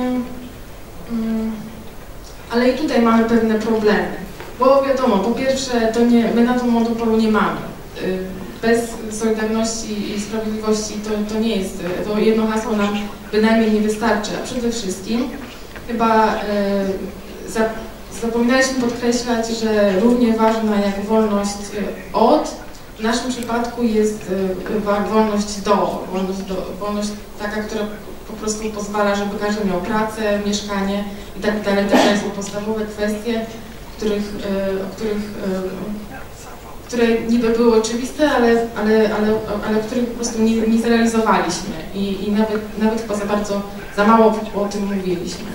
ale i tutaj mamy pewne problemy, bo wiadomo, po pierwsze, to nie, my na to monopolu nie mamy. Bez Solidarności i Sprawiedliwości to, to nie jest, to jedno hasło nam bynajmniej nie wystarczy, a przede wszystkim chyba e, za, zapominaliśmy podkreślać, że równie ważna jak wolność od, w naszym przypadku jest e, wolność do, wolność do, wolność taka, która po prostu pozwala, żeby każdy miał pracę, mieszkanie i tak dalej. To są podstawowe kwestie, których, e, o których e, które niby były oczywiste, ale, ale, ale, ale których po prostu nie, nie zrealizowaliśmy i, i nawet, nawet chyba za bardzo, za mało o tym mówiliśmy.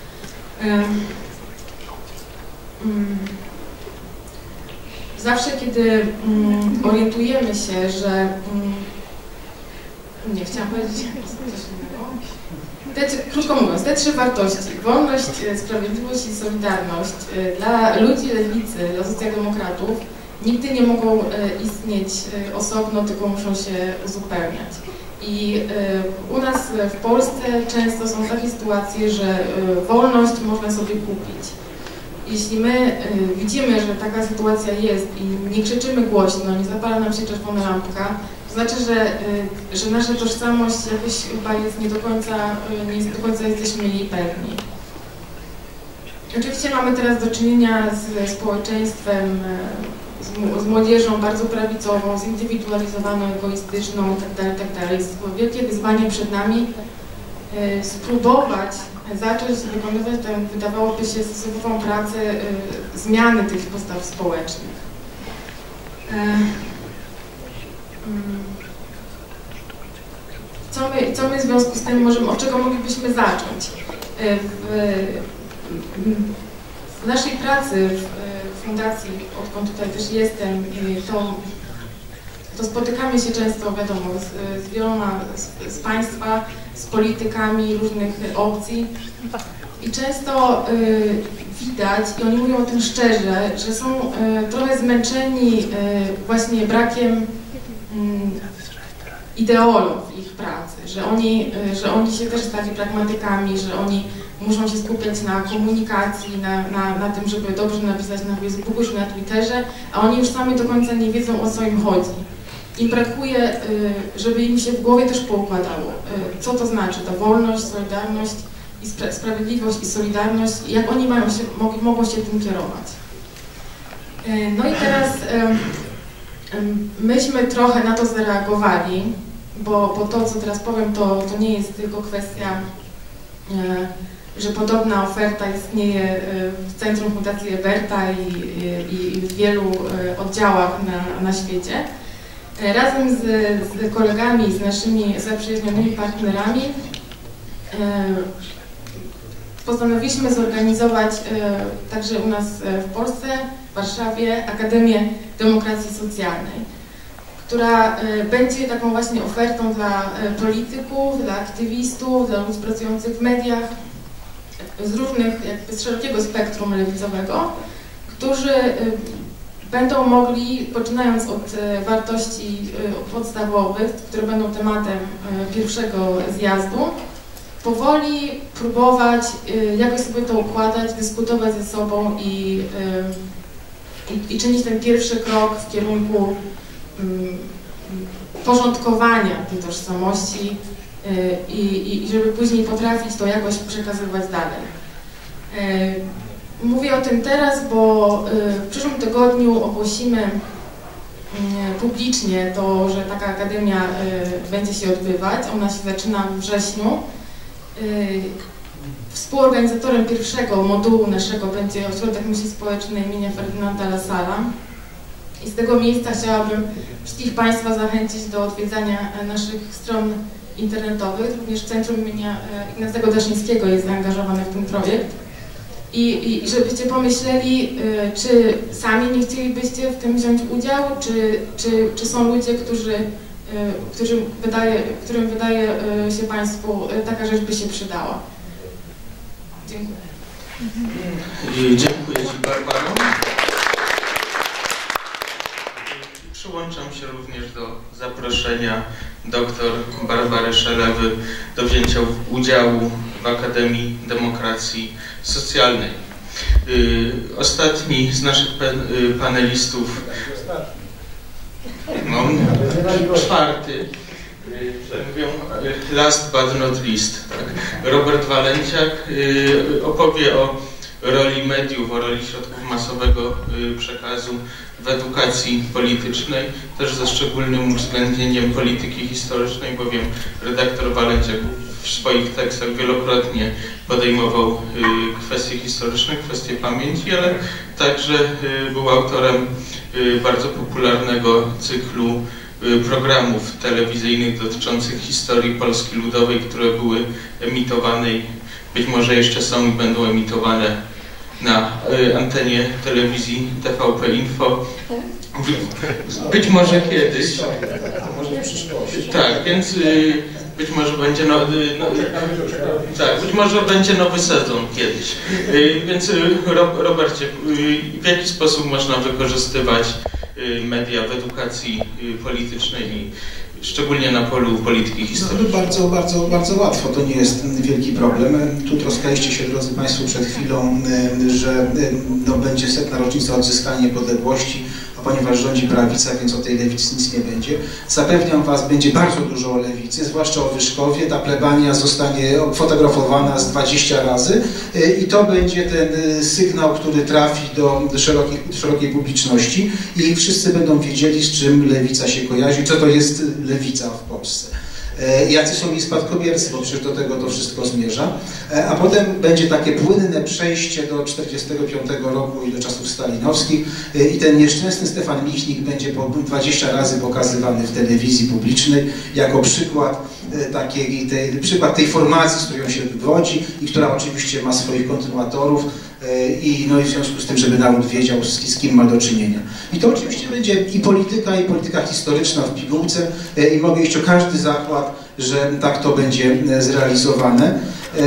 Zawsze, kiedy um, orientujemy się, że um, nie chciałam powiedzieć coś innego. Te, krótko mówiąc, te trzy wartości, wolność, sprawiedliwość i solidarność dla ludzi lewicy, dla socjaldemokratów nigdy nie mogą e, istnieć e, osobno, tylko muszą się uzupełniać. I e, u nas w Polsce często są takie sytuacje, że e, wolność można sobie kupić. Jeśli my e, widzimy, że taka sytuacja jest i nie krzyczymy głośno, nie zapala nam się czerwona lampka, to znaczy, że, e, że nasza tożsamość jakoś chyba jest nie do końca, e, nie do końca jesteśmy jej pewni. Oczywiście mamy teraz do czynienia z społeczeństwem, e, z młodzieżą bardzo prawicową, zindywidualizowaną, egoistyczną itd., itd. Jest wielkie wyzwanie przed nami e, spróbować zacząć wykonywać tę, wydawałoby się, stosunową pracę e, zmiany tych postaw społecznych. E, mm, co, my, co my w związku z tym możemy, od czego moglibyśmy zacząć? E, w, w naszej pracy w, fundacji, odkąd tutaj też jestem, to, to spotykamy się często, wiadomo, z, z wieloma z, z Państwa, z politykami różnych opcji i często y, widać, i oni mówią o tym szczerze, że są y, trochę zmęczeni y, właśnie brakiem y, ideologów w ich pracy, że oni, y, że oni się też stali pragmatykami, że oni muszą się skupiać na komunikacji, na, na, na tym, żeby dobrze napisać na Facebooku czy na Twitterze, a oni już sami do końca nie wiedzą, o co im chodzi. Im brakuje, żeby im się w głowie też poukładało, co to znaczy ta wolność, solidarność, i spra sprawiedliwość i solidarność, i jak oni mają się, mog mogą się tym kierować. No i teraz myśmy trochę na to zareagowali, bo, bo to, co teraz powiem, to, to nie jest tylko kwestia, że podobna oferta istnieje w Centrum Fundacji Eberta i, i, i w wielu oddziałach na, na świecie. Razem z, z kolegami, z naszymi zaprzyjaźnionymi partnerami postanowiliśmy zorganizować także u nas w Polsce, w Warszawie, Akademię Demokracji Socjalnej, która będzie taką właśnie ofertą dla polityków, dla aktywistów, dla ludzi pracujących w mediach, z różnych, jakby z szerokiego spektrum lewicowego, którzy będą mogli, poczynając od wartości podstawowych, które będą tematem pierwszego zjazdu, powoli próbować jakoś sobie to układać, dyskutować ze sobą i i, i czynić ten pierwszy krok w kierunku um, porządkowania tej tożsamości y, i, i żeby później potrafić to jakoś przekazywać dalej. Y, mówię o tym teraz, bo y, w przyszłym tygodniu ogłosimy y, publicznie to, że taka akademia y, będzie się odbywać. Ona się zaczyna w wrześniu. Y, Współorganizatorem pierwszego modułu naszego będzie Ośrodek Myśli Społecznej imienia Ferdynanda Lasala. I z tego miejsca chciałabym wszystkich Państwa zachęcić do odwiedzania naszych stron internetowych. Również Centrum imienia Ignacego Daszyńskiego jest zaangażowane w ten projekt. I, i żebyście pomyśleli, czy sami nie chcielibyście w tym wziąć udział, czy, czy, czy są ludzie, którzy, którym, wydaje, którym wydaje się Państwu taka rzecz by się przydała. Dziękuję. Dziękuję Ci, Barbaro. Przyłączam się również do zaproszenia dr Barbary Szelewy do wzięcia udziału w Akademii Demokracji Socjalnej. Ostatni z naszych panelistów, no, czwarty, mówią last but not least, tak? Robert Walenciak opowie o roli mediów, o roli środków masowego przekazu w edukacji politycznej, też ze szczególnym uwzględnieniem polityki historycznej, bowiem redaktor Walenciak w swoich tekstach wielokrotnie podejmował kwestie historyczne, kwestie pamięci, ale także był autorem bardzo popularnego cyklu programów telewizyjnych dotyczących historii Polski Ludowej, które były emitowane i być może jeszcze są i będą emitowane na antenie telewizji T V P Info. Być może kiedyś. Tak, więc być może będzie nowy, no, tak, być może będzie nowy sezon kiedyś. Więc Robercie, w jaki sposób można wykorzystywać media w edukacji politycznej i szczególnie na polu polityki historycznej? No, bardzo, bardzo, bardzo łatwo, to nie jest wielki problem. Tu troskaliście się, drodzy Państwo, przed chwilą, że no, będzie setna rocznica odzyskania niepodległości, a ponieważ rządzi prawica, więc o tej lewicy nic nie będzie. Zapewniam Was, będzie bardzo dużo o lewicy, zwłaszcza o Wyszkowie. Ta plebania zostanie fotografowana z dwudziestu razy i to będzie ten sygnał, który trafi do szerokiej, szerokiej publiczności i wszyscy będą wiedzieli, z czym lewica się kojarzy, co to jest lewica w Polsce. Jacy są jej spadkobiercy, bo przecież do tego to wszystko zmierza. A potem będzie takie płynne przejście do czterdziestego piątego roku i do czasów stalinowskich i ten nieszczęsny Stefan Michnik będzie po dwudziestu razy pokazywany w telewizji publicznej jako przykład takiej, tej, przykład tej formacji, z której się wywodzi i która oczywiście ma swoich kontynuatorów i, no i w związku z tym, żeby naród wiedział, z, z kim ma do czynienia. I to oczywiście będzie i polityka, i polityka historyczna w pigułce i mogę iść o każdy zakład, że tak to będzie zrealizowane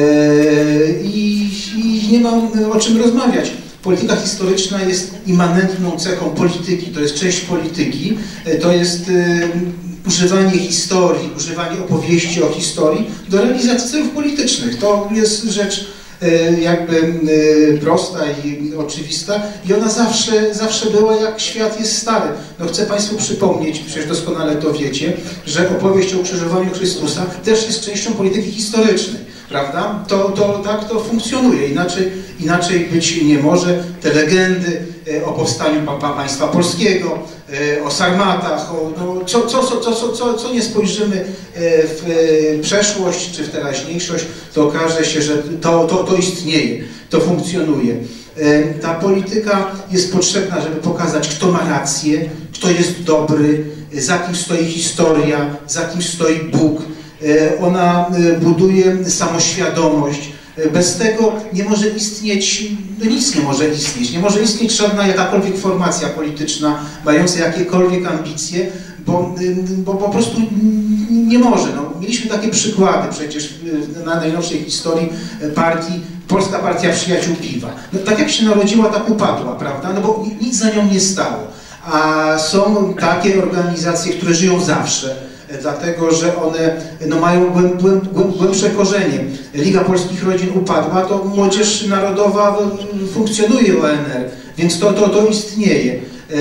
i, i nie mam o czym rozmawiać. Polityka historyczna jest immanentną cechą polityki, to jest część polityki, to jest używanie historii, używanie opowieści o historii do realizacji celów politycznych. To jest rzecz jakby prosta i oczywista i ona zawsze, zawsze była, jak świat jest stary. No chcę Państwu przypomnieć, przecież doskonale to wiecie, że opowieść o ukrzyżowaniu Chrystusa też jest częścią polityki historycznej, prawda? To, to, tak to funkcjonuje, inaczej, inaczej być nie może. Te legendy o powstaniu pa, pa, państwa polskiego, o sarmatach, o, no, co, co, co, co, co, co nie spojrzymy w przeszłość czy w teraźniejszość, to okaże się, że to, to, to istnieje, to funkcjonuje. Ta polityka jest potrzebna, żeby pokazać, kto ma rację, kto jest dobry, za kim stoi historia, za kim stoi Bóg. Ona buduje samoświadomość. Bez tego nie może istnieć, no nic nie może istnieć, nie może istnieć żadna jakakolwiek formacja polityczna mająca jakiekolwiek ambicje, bo, bo po prostu nie może. No, mieliśmy takie przykłady przecież na najnowszej historii partii, Polska Partia Przyjaciół Piwa. No, tak jak się narodziła, tak upadła, prawda? No bo nic za nią nie stało. A są takie organizacje, które żyją zawsze. dlatego że one no, mają głęb, głęb, głęb, głębsze korzenie. Liga Polskich Rodzin upadła, to Młodzież Narodowa funkcjonuje O N R, więc to, to, to istnieje.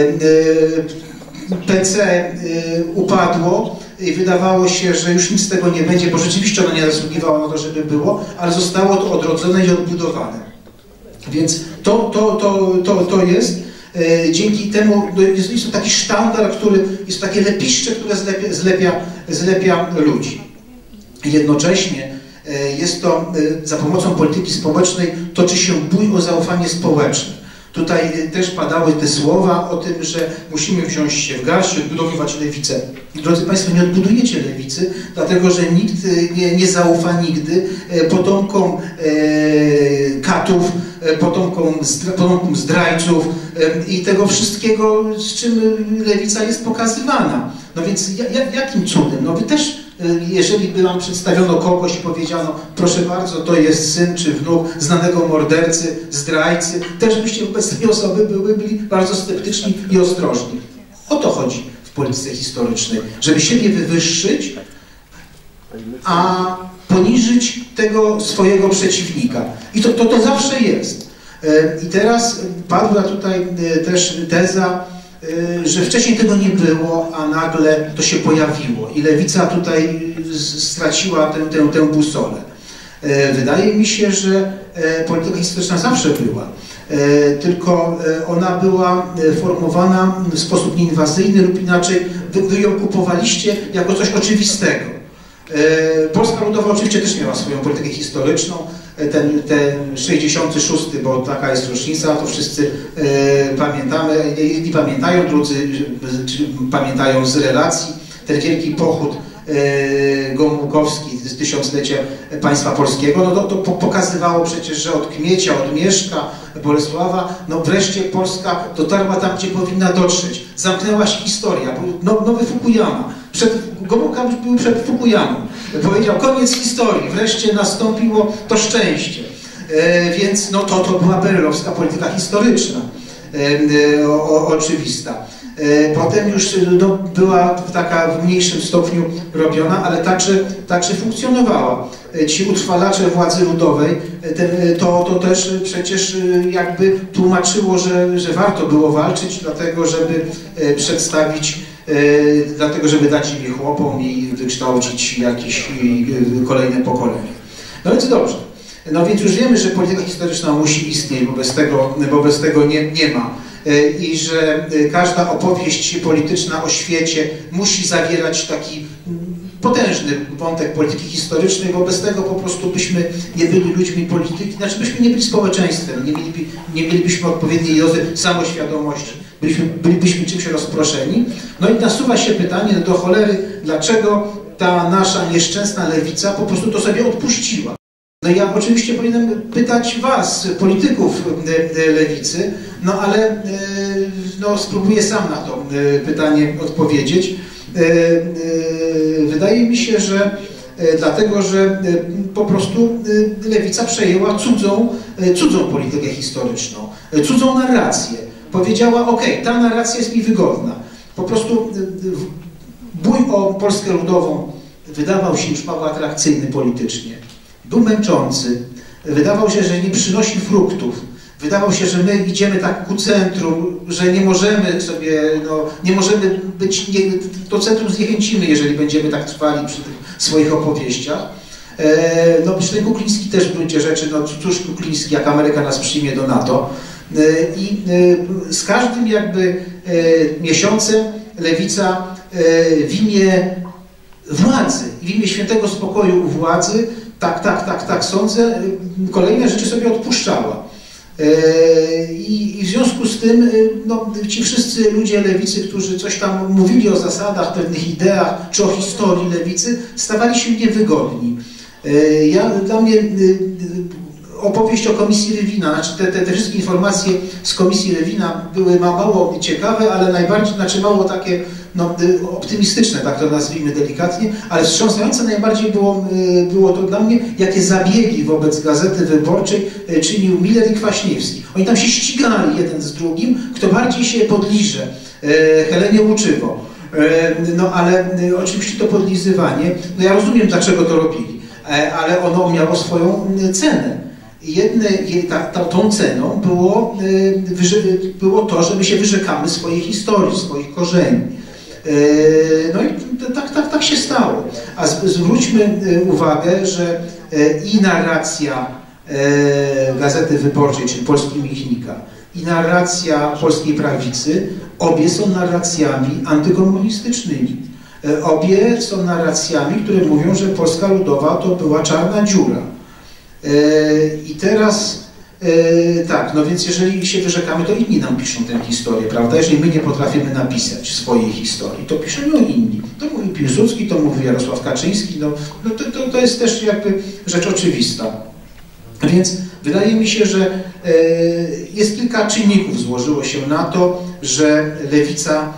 P C upadło i wydawało się, że już nic z tego nie będzie, bo rzeczywiście ono nie zasługiwało na to, żeby było, ale zostało to odrodzone i odbudowane. Więc to, to, to, to, to jest. Dzięki temu jest, jest to taki sztandar, który jest takie lepiszcze, które zlepia, zlepia, zlepia ludzi. Jednocześnie jest to, za pomocą polityki społecznej toczy się bój o zaufanie społeczne. Tutaj też padały te słowa o tym, że musimy wziąć się w garść i odbudowywać lewicę. Drodzy Państwo, nie odbudujecie lewicy, dlatego że nikt nie, nie zaufa nigdy potomkom e, katów, potomkom, potomkom zdrajców e, i tego wszystkiego, z czym lewica jest pokazywana. No więc jak, jakim cudem? No wy też, jeżeli by nam przedstawiono kogoś i powiedziano, proszę bardzo, to jest syn czy wnuk znanego mordercy, zdrajcy, też byście wobec tej osoby były, byli bardzo sceptyczni i ostrożni. O to chodzi w polityce historycznej, żeby siebie wywyższyć, a poniżyć tego swojego przeciwnika. I to, to, to zawsze jest. I teraz padła tutaj też teza, że wcześniej tego nie było, a nagle to się pojawiło i lewica tutaj straciła tę, tę, tę busolę. Wydaje mi się, że polityka historyczna zawsze była, tylko ona była formowana w sposób nieinwazyjny lub inaczej wy ją kupowaliście jako coś oczywistego. Polska Ludowa oczywiście też miała swoją politykę historyczną, ten, ten sześćdziesiąty szósty, bo taka jest rocznica, to wszyscy e, pamiętamy, jedni pamiętają, drudzy e, pamiętają z relacji, ten wielki pochód e, gomułkowski z tysiąclecia państwa polskiego, no to, to pokazywało przecież, że od Kmiecia, od Mieszka, Bolesława, no wreszcie Polska dotarła tam, gdzie powinna dotrzeć. Zamknęła się historia, no, nowy Fukuyama. Przed, Gomułka był przed Fukuyamą. Powiedział, koniec historii, wreszcie nastąpiło to szczęście. E, więc no to, to była perelowska polityka historyczna, e, o, o, oczywista. E, potem już no, była taka w mniejszym stopniu robiona, ale także, także funkcjonowała. E, ci utrwalacze władzy ludowej, te, to, to też przecież jakby tłumaczyło, że, że warto było walczyć, dlatego żeby e, przedstawić dlatego, żeby dać imię chłopom i wykształcić jakieś kolejne pokolenie. No więc dobrze. No więc już wiemy, że polityka historyczna musi istnieć, bo bez tego, bo bez tego nie, nie ma. I że każda opowieść polityczna o świecie musi zawierać taki potężny wątek polityki historycznej, bo bez tego po prostu byśmy nie byli ludźmi polityki, znaczy byśmy nie byli społeczeństwem, nie, mieliby, nie mielibyśmy odpowiedniej dozy samoświadomości, byliśmy, bylibyśmy czymś rozproszeni. No i nasuwa się pytanie do cholery, dlaczego ta nasza nieszczęsna lewica po prostu to sobie odpuściła. No ja oczywiście powinienem pytać was, polityków lewicy, no ale no, spróbuję sam na to pytanie odpowiedzieć. Wydaje mi się, że dlatego, że po prostu lewica przejęła cudzą, cudzą politykę historyczną, cudzą narrację. Powiedziała, ok, ta narracja jest mi wygodna. Po prostu bój o Polskę Ludową wydawał się już mało atrakcyjny politycznie. Był męczący, wydawał się, że nie przynosi fruktów. Wydawało się, że my idziemy tak ku centrum, że nie możemy sobie, no, nie możemy być, nie, to centrum zniechęcimy, jeżeli będziemy tak trwali przy tych swoich opowieściach. E, no przy Kukliński też w gruncie rzeczy, no cóż Kukliński, jak Ameryka nas przyjmie do NATO. E, I e, z każdym jakby e, miesiącem lewica e, w imię władzy, w imię świętego spokoju u władzy, tak, tak, tak, tak sądzę, kolejne rzeczy sobie odpuszczała. I, I w związku z tym no, ci wszyscy ludzie lewicy, którzy coś tam mówili o zasadach, pewnych ideach, czy o historii lewicy, stawali się niewygodni. Ja, dla mnie opowieść o Komisji Lewina, znaczy te, te, te wszystkie informacje z Komisji Lewina były mało ciekawe, ale najbardziej, znaczy mało takie no, optymistyczne, tak to nazwijmy delikatnie, ale wstrząsające najbardziej było, było to dla mnie, jakie zabiegi wobec Gazety Wyborczej czynił Miller i Kwaśniewski. Oni tam się ścigali jeden z drugim, kto bardziej się podliże Helenie Łuczywo. No ale oczywiście to podlizywanie, no ja rozumiem, dlaczego to robili, ale ono miało swoją cenę. Jedne, ta, ta, tą ceną było, było to, że my się wyrzekamy swojej historii, swoich korzeni. No i tak, tak, tak się stało. A zwróćmy uwagę, że i narracja Gazety Wyborczej, czyli Polski Michnika, i narracja polskiej prawicy, obie są narracjami antykomunistycznymi. Obie są narracjami, które mówią, że Polska Ludowa to była czarna dziura. I teraz tak, no więc jeżeli się wyrzekamy, to inni nam piszą tę historię, prawda? Jeżeli my nie potrafimy napisać swojej historii, to piszą ją inni. To mówi Piłsudski, to mówi Jarosław Kaczyński, no, no to, to, to jest też jakby rzecz oczywista. Więc wydaje mi się, że jest kilka czynników złożyło się na to, że lewica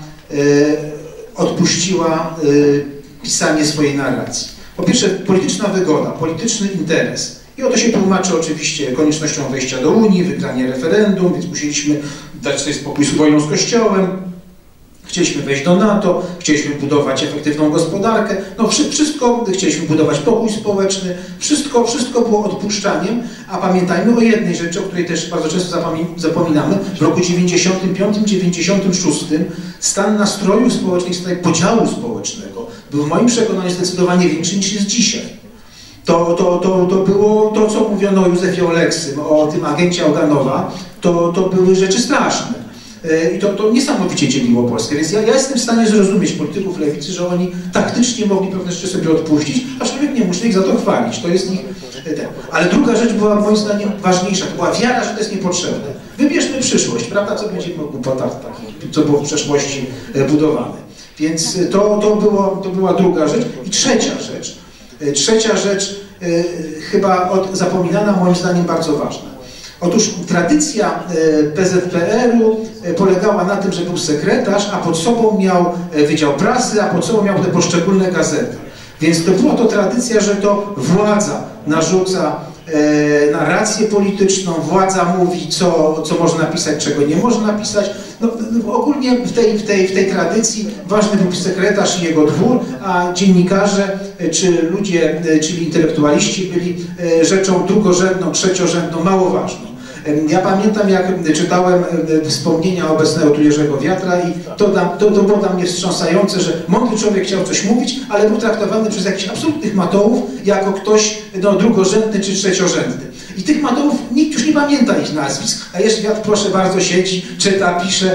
odpuściła pisanie swojej narracji. Po pierwsze, polityczna wygoda, polityczny interes. I oto się tłumaczy oczywiście koniecznością wejścia do Unii, wygranie referendum, więc musieliśmy dać sobie spokój z wojną z Kościołem. Chcieliśmy wejść do NATO, chcieliśmy budować efektywną gospodarkę, no wszystko, chcieliśmy budować pokój społeczny, wszystko, wszystko było odpuszczaniem, a pamiętajmy o jednej rzeczy, o której też bardzo często zapominamy. W roku dziewięćdziesiątym piątym dziewięćdziesiątym szóstym stan nastroju społecznych, stan podziału społecznego był w moim przekonaniu zdecydowanie większy niż jest dzisiaj. To, to, to, to było to, co mówiono o Józefie Oleksym, o tym agencie Auganowa, to, to były rzeczy straszne. I to, to niesamowicie dzieliło Polskę, więc ja, ja jestem w stanie zrozumieć polityków lewicy, że oni taktycznie mogli pewne rzeczy sobie odpuścić, aczkolwiek nie muszę ich za to chwalić, to jest ich ten. Ale druga rzecz była moim zdaniem ważniejsza, to była wiara, że to jest niepotrzebne. Wybierzmy przyszłość, prawda, co będzie po głupotach takich, co było w przeszłości budowane. Więc to, to, było, to była druga rzecz. I trzecia rzecz, trzecia rzecz chyba od, zapominana, moim zdaniem bardzo ważna. Otóż tradycja P Z P R-u polegała na tym, że był sekretarz, a pod sobą miał Wydział Prasy, a pod sobą miał te poszczególne gazety. Więc to była to tradycja, że to władza narzuca narrację polityczną, władza mówi, co, co można napisać, czego nie można napisać. No, ogólnie w tej, w, tej, w tej tradycji ważny był sekretarz i jego dwór, a dziennikarze czy ludzie, czyli intelektualiści byli rzeczą drugorzędną, trzeciorzędną, mało ważną. Ja pamiętam, jak czytałem wspomnienia obecnego tu Jerzego Wiatra i to, to, to było dla mnie wstrząsające, że mądry człowiek chciał coś mówić, ale był traktowany przez jakichś absolutnych matołów jako ktoś no, drugorzędny czy trzeciorzędny. I tych matołów nikt już nie pamięta ich nazwisk, a Jerzy Wiatr, proszę bardzo, siedzi, czyta, pisze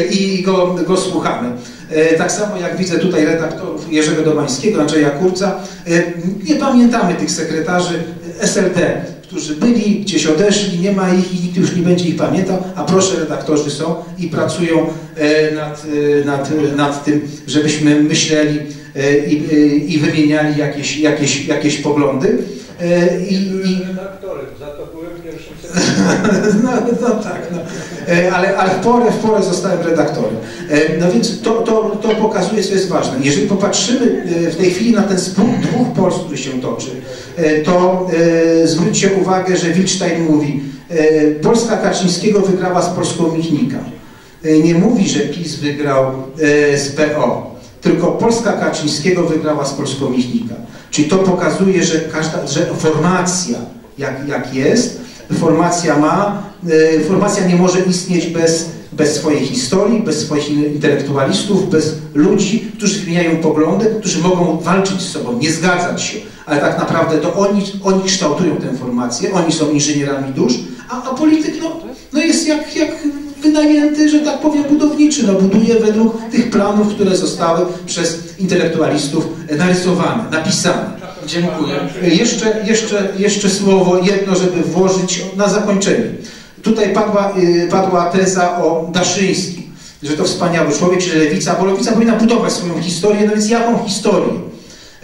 i go, go słuchamy. Tak samo jak widzę tutaj redaktorów Jerzego Domańskiego, Andrzeja Kurca, nie pamiętamy tych sekretarzy S L D, którzy byli, gdzieś odeszli, nie ma ich i nikt już nie będzie ich pamiętał, a proszę, redaktorzy są i pracują nad, nad, nad tym, żebyśmy myśleli i, i wymieniali jakieś, jakieś, jakieś poglądy. I, i... redaktorem, za to byłem pierwszym sekretarzem. no, no tak, no. Ale, ale w porę, w porę zostałem redaktorem. No więc to, to, to pokazuje, co jest ważne. Jeżeli popatrzymy w tej chwili na ten spór dwóch Polsk, który się toczy, to zwróćcie uwagę, że Wilstein mówi, Polska Kaczyńskiego wygrała z Polską Michnika. Nie mówi, że PiS wygrał z P O, tylko Polska Kaczyńskiego wygrała z Polską Michnika. Czyli to pokazuje, że każda, że formacja, jak, jak jest, formacja ma, formacja nie może istnieć bez, bez swojej historii, bez swoich intelektualistów, bez ludzi, którzy wymieniają poglądy, którzy mogą walczyć z sobą, nie zgadzać się, ale tak naprawdę to oni, oni kształtują tę formację, oni są inżynierami dusz, a, a polityk no, no jest jak, jak wynajęty, że tak powiem, budowniczy, no buduje według tych planów, które zostały przez intelektualistów narysowane, napisane. Dziękuję. Jeszcze, jeszcze, jeszcze słowo jedno, żeby włożyć na zakończenie. Tutaj padła, padła teza o Daszyńskim, że to wspaniały człowiek, że lewica, bo lewica powinna budować swoją historię, no więc jaką historię? E,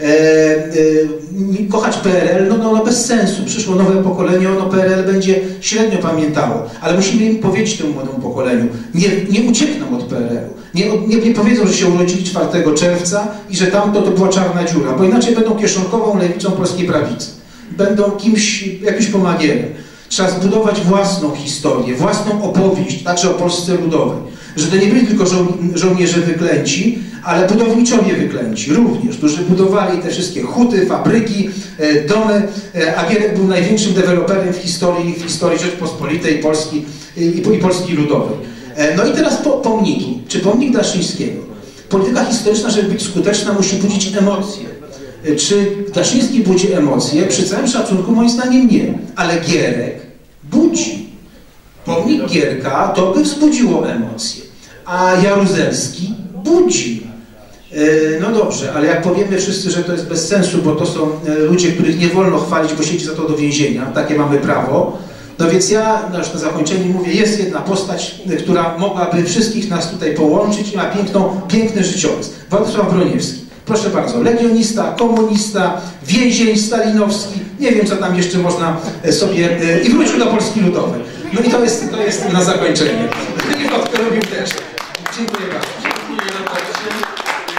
e, kochać P R L, no, no, no bez sensu. Przyszło nowe pokolenie, ono P R L będzie średnio pamiętało, ale musimy im powiedzieć temu młodemu pokoleniu, nie, nie uciekną od P R L-u, nie, nie, nie powiedzą, że się urodzili czwartego czerwca i że tamto to była czarna dziura, bo inaczej będą kieszonkową lewicą polskiej prawicy, będą kimś, jakimś pomagierem. Trzeba zbudować własną historię, własną opowieść, także o Polsce Ludowej. Że to nie byli tylko żo żołnierze wyklęci, ale budowniczowie wyklęci również, którzy budowali te wszystkie huty, fabryki, domy, a Gierek był największym deweloperem w historii, w historii Rzeczpospolitej Polski i, i Polski Ludowej. No i teraz po, pomniki, czy pomnik Daszyńskiego. Polityka historyczna, żeby być skuteczna, musi budzić emocje. Czy Daszyński budzi emocje? Przy całym szacunku moim zdaniem nie, ale Gierek budzi. Pomnik Gierka to by wzbudziło emocje, a Jaruzelski budzi. No dobrze, ale jak powiemy wszyscy, że to jest bez sensu, bo to są ludzie, których nie wolno chwalić, bo siedzi za to do więzienia, takie mamy prawo, no więc ja na zakończenie mówię, jest jedna postać, która mogłaby wszystkich nas tutaj połączyć i ma piękną, piękny życiorys. Władysław Broniewski. Proszę bardzo, legionista, komunista, więzień stalinowski, nie wiem, co tam jeszcze można sobie... i wrócił do Polski Ludowej. No i to jest, to jest na zakończenie. I to robił też. Dziękuję bardzo. Dziękuję bardzo.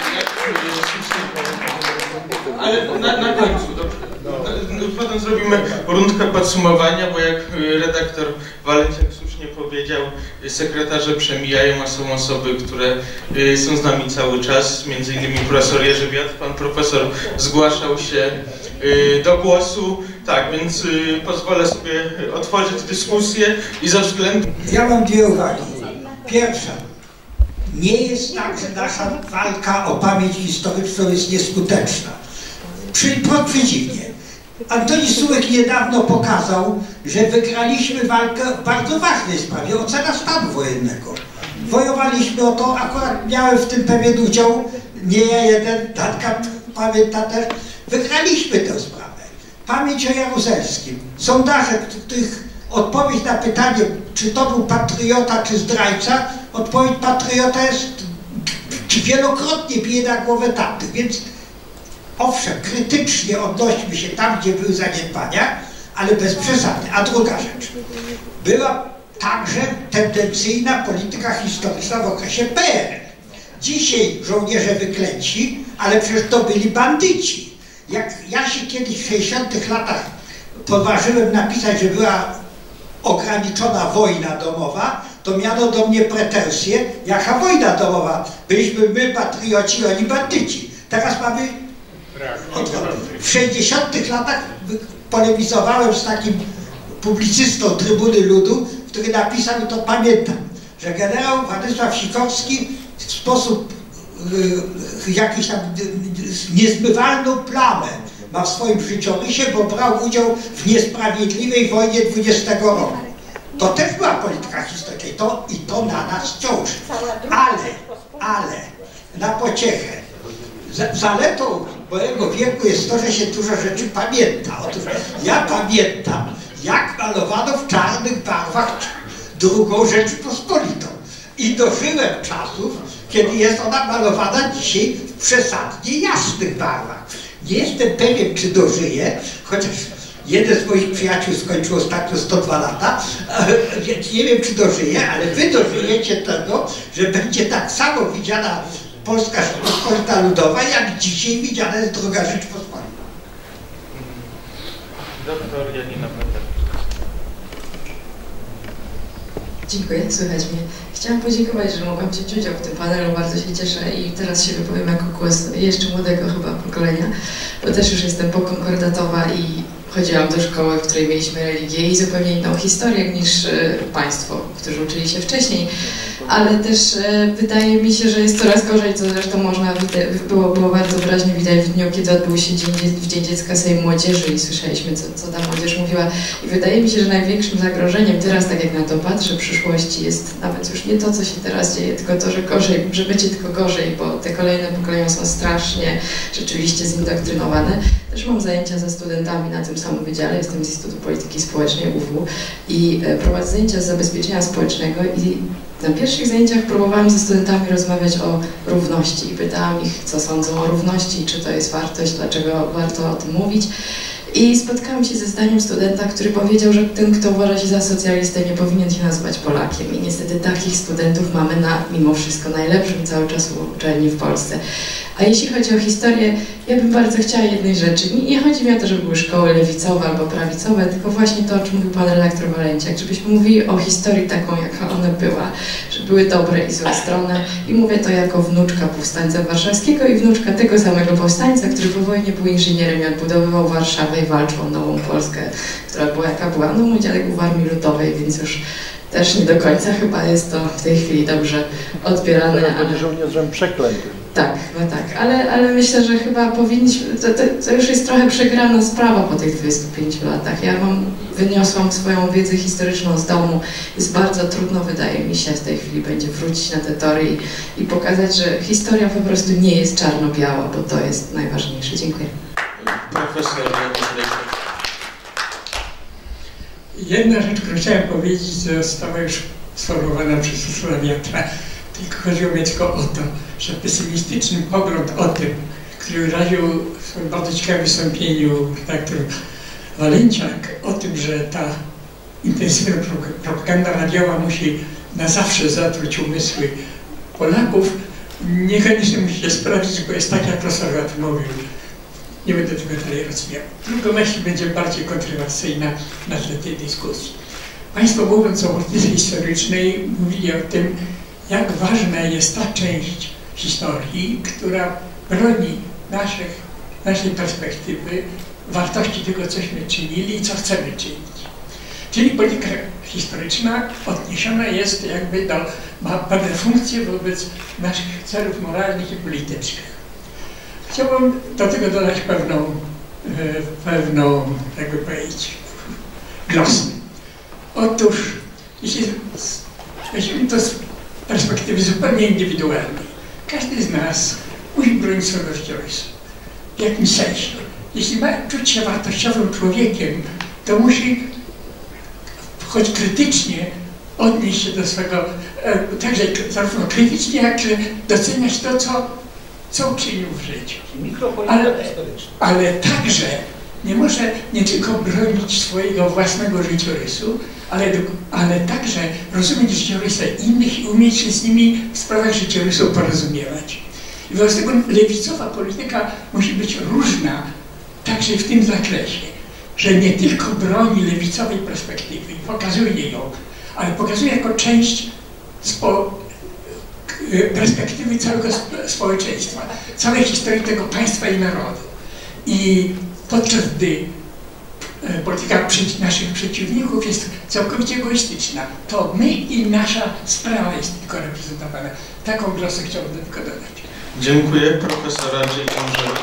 Ale na, na końcu, dobrze. Potem zrobimy rundkę podsumowania, bo jak redaktor Walenciak słusznie powiedział, sekretarze przemijają, a są osoby, które są z nami cały czas, między innymi profesor Jerzy Wiatr, pan profesor zgłaszał się do głosu, tak, więc pozwolę sobie otworzyć dyskusję i ze względu... Ja mam dwie uwagi. Pierwsza, nie jest tak, że nasza walka o pamięć historyczną jest nieskuteczna. Przy, przeciwnie. Antoni Sułek niedawno pokazał, że wygraliśmy walkę w bardzo ważnej sprawie, ocena stanu wojennego. Wojowaliśmy o to, akurat miałem w tym pewien udział, nie ja jeden, Datka pamięta też. Wygraliśmy tę sprawę. Pamięć o Jaruzelskim. Sondaże, których odpowiedź na pytanie, czy to był patriota, czy zdrajca, odpowiedź patriota jest wielokrotnie bije na głowę tamtych, więc owszem, krytycznie odnosimy się tam, gdzie były zaniedbania, ale bez przesady. A druga rzecz, była także tendencyjna polityka historyczna w okresie P R L. Dzisiaj żołnierze wyklęci, ale przecież to byli bandyci. Jak ja się kiedyś w sześćdziesiątych latach poważyłem napisać, że była ograniczona wojna domowa, to miano do mnie pretensje, jaka wojna domowa? Byliśmy my patrioci, oni bandyci. Teraz mamy... W sześćdziesiątych latach polemizowałem z takim publicystą Trybuny Ludu, który napisał, i to pamiętam, że generał Władysław Sikorski w sposób y, jakiś tam y, niezbywalną plamę ma w swoim życiorysie, bo brał udział w niesprawiedliwej wojnie dwudziestego roku. To też była polityka historyczna i to, i to na nas ciąży. Ale, ale, na pociechę, zaletą mojego wieku jest to, że się dużo rzeczy pamięta. Otóż ja pamiętam, jak malowano w czarnych barwach drugą Rzeczpospolitą. I dożyłem czasów, kiedy jest ona malowana dzisiaj w przesadnie jasnych barwach. Nie jestem pewien, czy dożyję, chociaż jeden z moich przyjaciół skończył ostatnio sto dwa lata, więc nie wiem, czy dożyję, ale wy dożyjecie tego, że będzie tak samo widziana Polska Rzeczpospolita Ludowa, jak dzisiaj widziana jest druga Rzeczpospolita. Doktor Janina Peter. Dziękuję, słychać mnie. Chciałam podziękować, że mogłam wziąć udział w tym panelu, bardzo się cieszę i teraz się wypowiem jako głos jeszcze młodego chyba pokolenia, bo też już jestem pokonkordatowa i chodziłam do szkoły, w której mieliśmy religię i zupełnie inną historię niż Państwo, którzy uczyli się wcześniej, ale też wydaje mi się, że jest coraz gorzej, co zresztą można, było, było bardzo wyraźnie widać w dniu, kiedy odbył się dzień, w Dzień Dziecka Sejm Młodzieży i słyszeliśmy, co, co ta młodzież mówiła. I wydaje mi się, że największym zagrożeniem teraz, tak jak na to patrzę, przyszłości jest nawet już nie to, co się teraz dzieje, tylko to, że gorzej, że będzie tylko gorzej, bo te kolejne pokolenia są strasznie rzeczywiście zindoktrynowane. Też mam zajęcia ze studentami na tym samym wydziale, jestem z Instytutu Polityki Społecznej U W i prowadzę zajęcia z zabezpieczenia społecznego i na pierwszych zajęciach próbowałam ze studentami rozmawiać o równości i pytałam ich, co sądzą o równości, czy to jest wartość, dlaczego warto o tym mówić. I spotkałam się ze zdaniem studenta, który powiedział, że ten, kto uważa się za socjalistę, nie powinien się nazywać Polakiem. I niestety takich studentów mamy na, mimo wszystko, najlepszym cały czas uczelni w Polsce. A jeśli chodzi o historię, ja bym bardzo chciała jednej rzeczy. Nie chodzi mi o to, żeby były szkoły lewicowe albo prawicowe, tylko właśnie to, o czym mówił pan redaktor Walenciak, żebyśmy mówili o historii taką, jaka ona była, że były dobre i złe strony. I mówię to jako wnuczka powstańca warszawskiego i wnuczka tego samego powstańca, który po wojnie był inżynierem i odbudowywał Warszawę i walczył o nową Polskę, która była jaka była. No mój dziadek był w Armii Ludowej, więc już też nie do końca chyba jest to w tej chwili dobrze odbierane. Teraz będzie żołnierzem przeklętym. Tak, chyba tak, ale, ale myślę, że chyba powinniśmy, to, to, to już jest trochę przegrana sprawa po tych dwudziestu pięciu latach. Ja mam, wyniosłam swoją wiedzę historyczną z domu, jest bardzo trudno, wydaje mi się, w tej chwili będzie wrócić na te tory i, i pokazać, że historia po prostu nie jest czarno-biała, bo to jest najważniejsze. Dziękuję. Profesor Jedna rzecz, którą chciałem powiedzieć, została już sformułowana przez Ursula Wiatra. Tylko chodziło mi tylko o to, że pesymistyczny pogląd o tym, który wyraził w swoim bardzo ciekawym wystąpieniu redaktor Walenciak, o tym, że ta intensywna propaganda radiowa musi na zawsze zatruć umysły Polaków, niekoniecznie musi się sprawdzić, bo jest tak, jak profesor Wiatr mówił. Nie będę tego dalej rozwijał. Druga myśl będzie bardziej kontrowersyjna na tle tej dyskusji. Państwo, mówiąc o polityce historycznej, mówili o tym, jak ważna jest ta część historii, która broni naszych, naszej perspektywy, wartości tego, cośmy czynili i co chcemy czynić. Czyli polityka historyczna odniesiona jest jakby do, ma pewne funkcje wobec naszych celów moralnych i politycznych. Chciałbym do tego dodać pewną, pewną, jakby powiedzieć, glosę. Otóż, jeśli weźmiemy to z perspektywy zupełnie indywidualnej, każdy z nas musi bronić swojego życiorysu. W jakimś sensie. Jeśli ma czuć się wartościowym człowiekiem, to musi choć krytycznie odnieść się do swego, także zarówno krytycznie, jak i doceniać to, co, co uczynił w życiu. Ale, ale także nie może nie tylko bronić swojego własnego życiorysu, ale, ale także rozumieć życiorysy innych i umieć się z nimi w sprawach życiorysu porozumiewać. I wobec tego lewicowa polityka musi być różna także w tym zakresie, że nie tylko broni lewicowej perspektywy i pokazuje ją, ale pokazuje jako część spo, perspektywy całego społeczeństwa, całej historii tego państwa i narodu. I podczas gdy polityka naszych przeciwników jest całkowicie egoistyczna, to my i nasza sprawa jest tylko reprezentowana. Taką glosę chciałbym tylko dodać. Dziękuję. Profesor Andrzej Ciążela.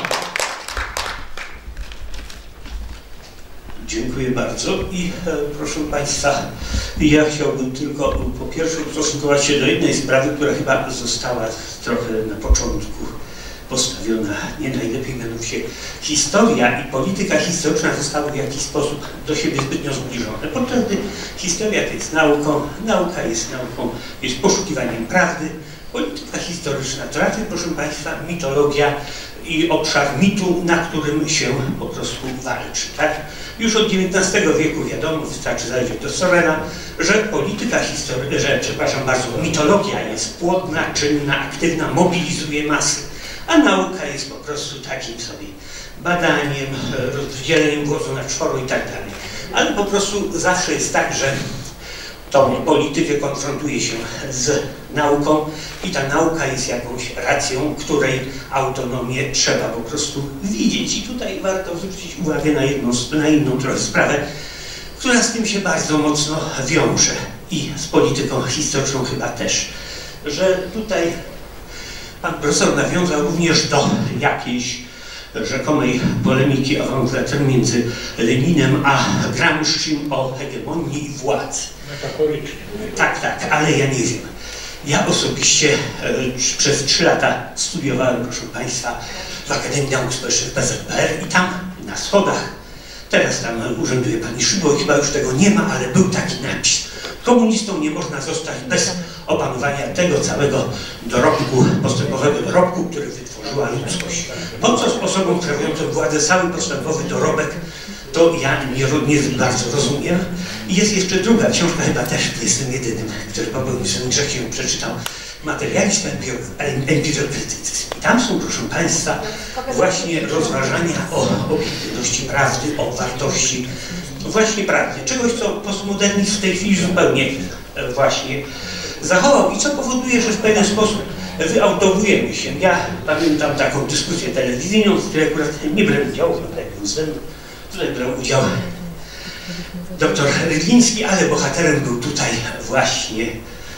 Dziękuję bardzo i e, proszę Państwa, ja chciałbym tylko po pierwsze ustosunkować się do jednej sprawy, która chyba została trochę na początku postawiona nie najlepiej, mianowicie historia i polityka historyczna zostały w jakiś sposób do siebie zbytnio zbliżone. Podczas gdy historia to jest nauką, nauka jest nauką, jest poszukiwaniem prawdy, polityka historyczna to raczej, proszę Państwa, mitologia i obszar mitu, na którym się po prostu walczy, tak? Już od dziewiętnastego wieku wiadomo, wystarczy zajrzeć do Sorela, że polityka historyczna, że, przepraszam bardzo, mitologia jest płodna, czynna, aktywna, mobilizuje masy, a nauka jest po prostu takim sobie badaniem, rozdzieleniem głosu na czworo i tak dalej. Ale po prostu zawsze jest tak, że tą politykę konfrontuje się z nauką i ta nauka jest jakąś racją, której autonomię trzeba po prostu widzieć. I tutaj warto zwrócić uwagę na jedną, na inną trochę sprawę, która z tym się bardzo mocno wiąże i z polityką historyczną chyba też, że tutaj pan profesor nawiązał również do jakiejś rzekomej polemiki avant-lettre między Leninem a Gramscim o hegemonii i władzy. Tak, tak, ale ja nie wiem. Ja osobiście e, przez trzy lata studiowałem, proszę Państwa, w Akademii Nauk Społecznych P Z P R i tam na schodach, teraz tam urzęduje pani Szydło i chyba już tego nie ma, ale był taki napis. Komunistą nie można zostać bez opanowania tego całego dorobku, postępowego dorobku, który wytworzyła ludzkość. Po co sposobom sprawującym władzę cały postępowy dorobek to ja nie, nie bardzo rozumiem. I jest jeszcze druga książka, chyba też jestem jedynym, który popełnił sobie grzech, się przeczytał. Materializm empirokrytycyzm. I tam są, proszę Państwa, właśnie rozważania o obiektywności prawdy, o wartości właśnie prawdy. Czegoś, co postmodernizm w tej chwili zupełnie właśnie zachował i co powoduje, że w pewien sposób wyautowujemy się. Ja pamiętam taką dyskusję telewizyjną, w której akurat nie brałem udziału, tutaj brał udział doktor Rydliński, ale bohaterem był tutaj właśnie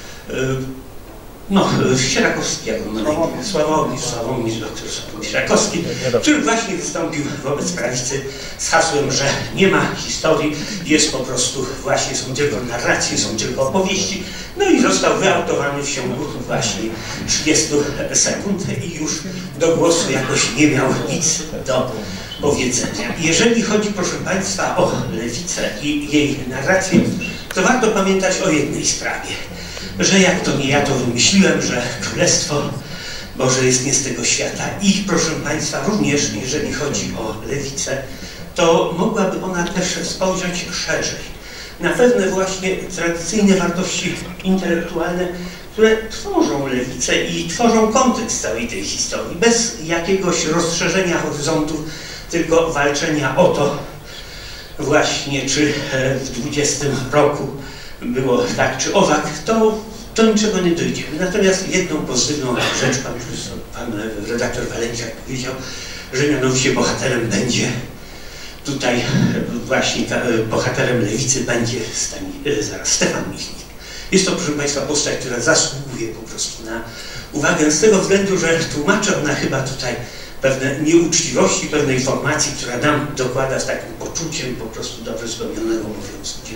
no, Sierakowski, jak on ma na imię, Sławomir, Sławomir, doktor Sławomir Sierakowski, który właśnie wystąpił wobec prawicy z hasłem, że nie ma historii, jest po prostu, właśnie są tylko narracje, są tylko opowieści, no i został wyautowany w ciągu właśnie trzydziestu sekund i już do głosu jakoś nie miał nic do powiedzenia. Jeżeli chodzi, proszę Państwa, o lewicę i jej narrację, to warto pamiętać o jednej sprawie, że jak to nie ja to wymyśliłem, że Królestwo Boże jest nie z tego świata. I proszę Państwa, również jeżeli chodzi o lewicę, to mogłaby ona też spojrzeć szerzej na pewne właśnie tradycyjne wartości intelektualne, które tworzą lewicę i tworzą kontekst całej tej historii, bez jakiegoś rozszerzenia horyzontów, tylko walczenia o to właśnie, czy w dwudziestym roku było tak czy owak, to do niczego nie dojdziemy. Natomiast jedną pozytywną rzecz pan, pan redaktor Walenciak powiedział, że mianowicie bohaterem będzie tutaj właśnie bohaterem lewicy będzie Stani, zaraz Stefan Michnik. Jest to, proszę Państwa, postać, która zasługuje po prostu na uwagę z tego względu, że tłumaczy ona chyba tutaj pewne nieuczciwości, pewnej informacji, która nam dokłada z takim poczuciem po prostu dobrze spełnionego obowiązku.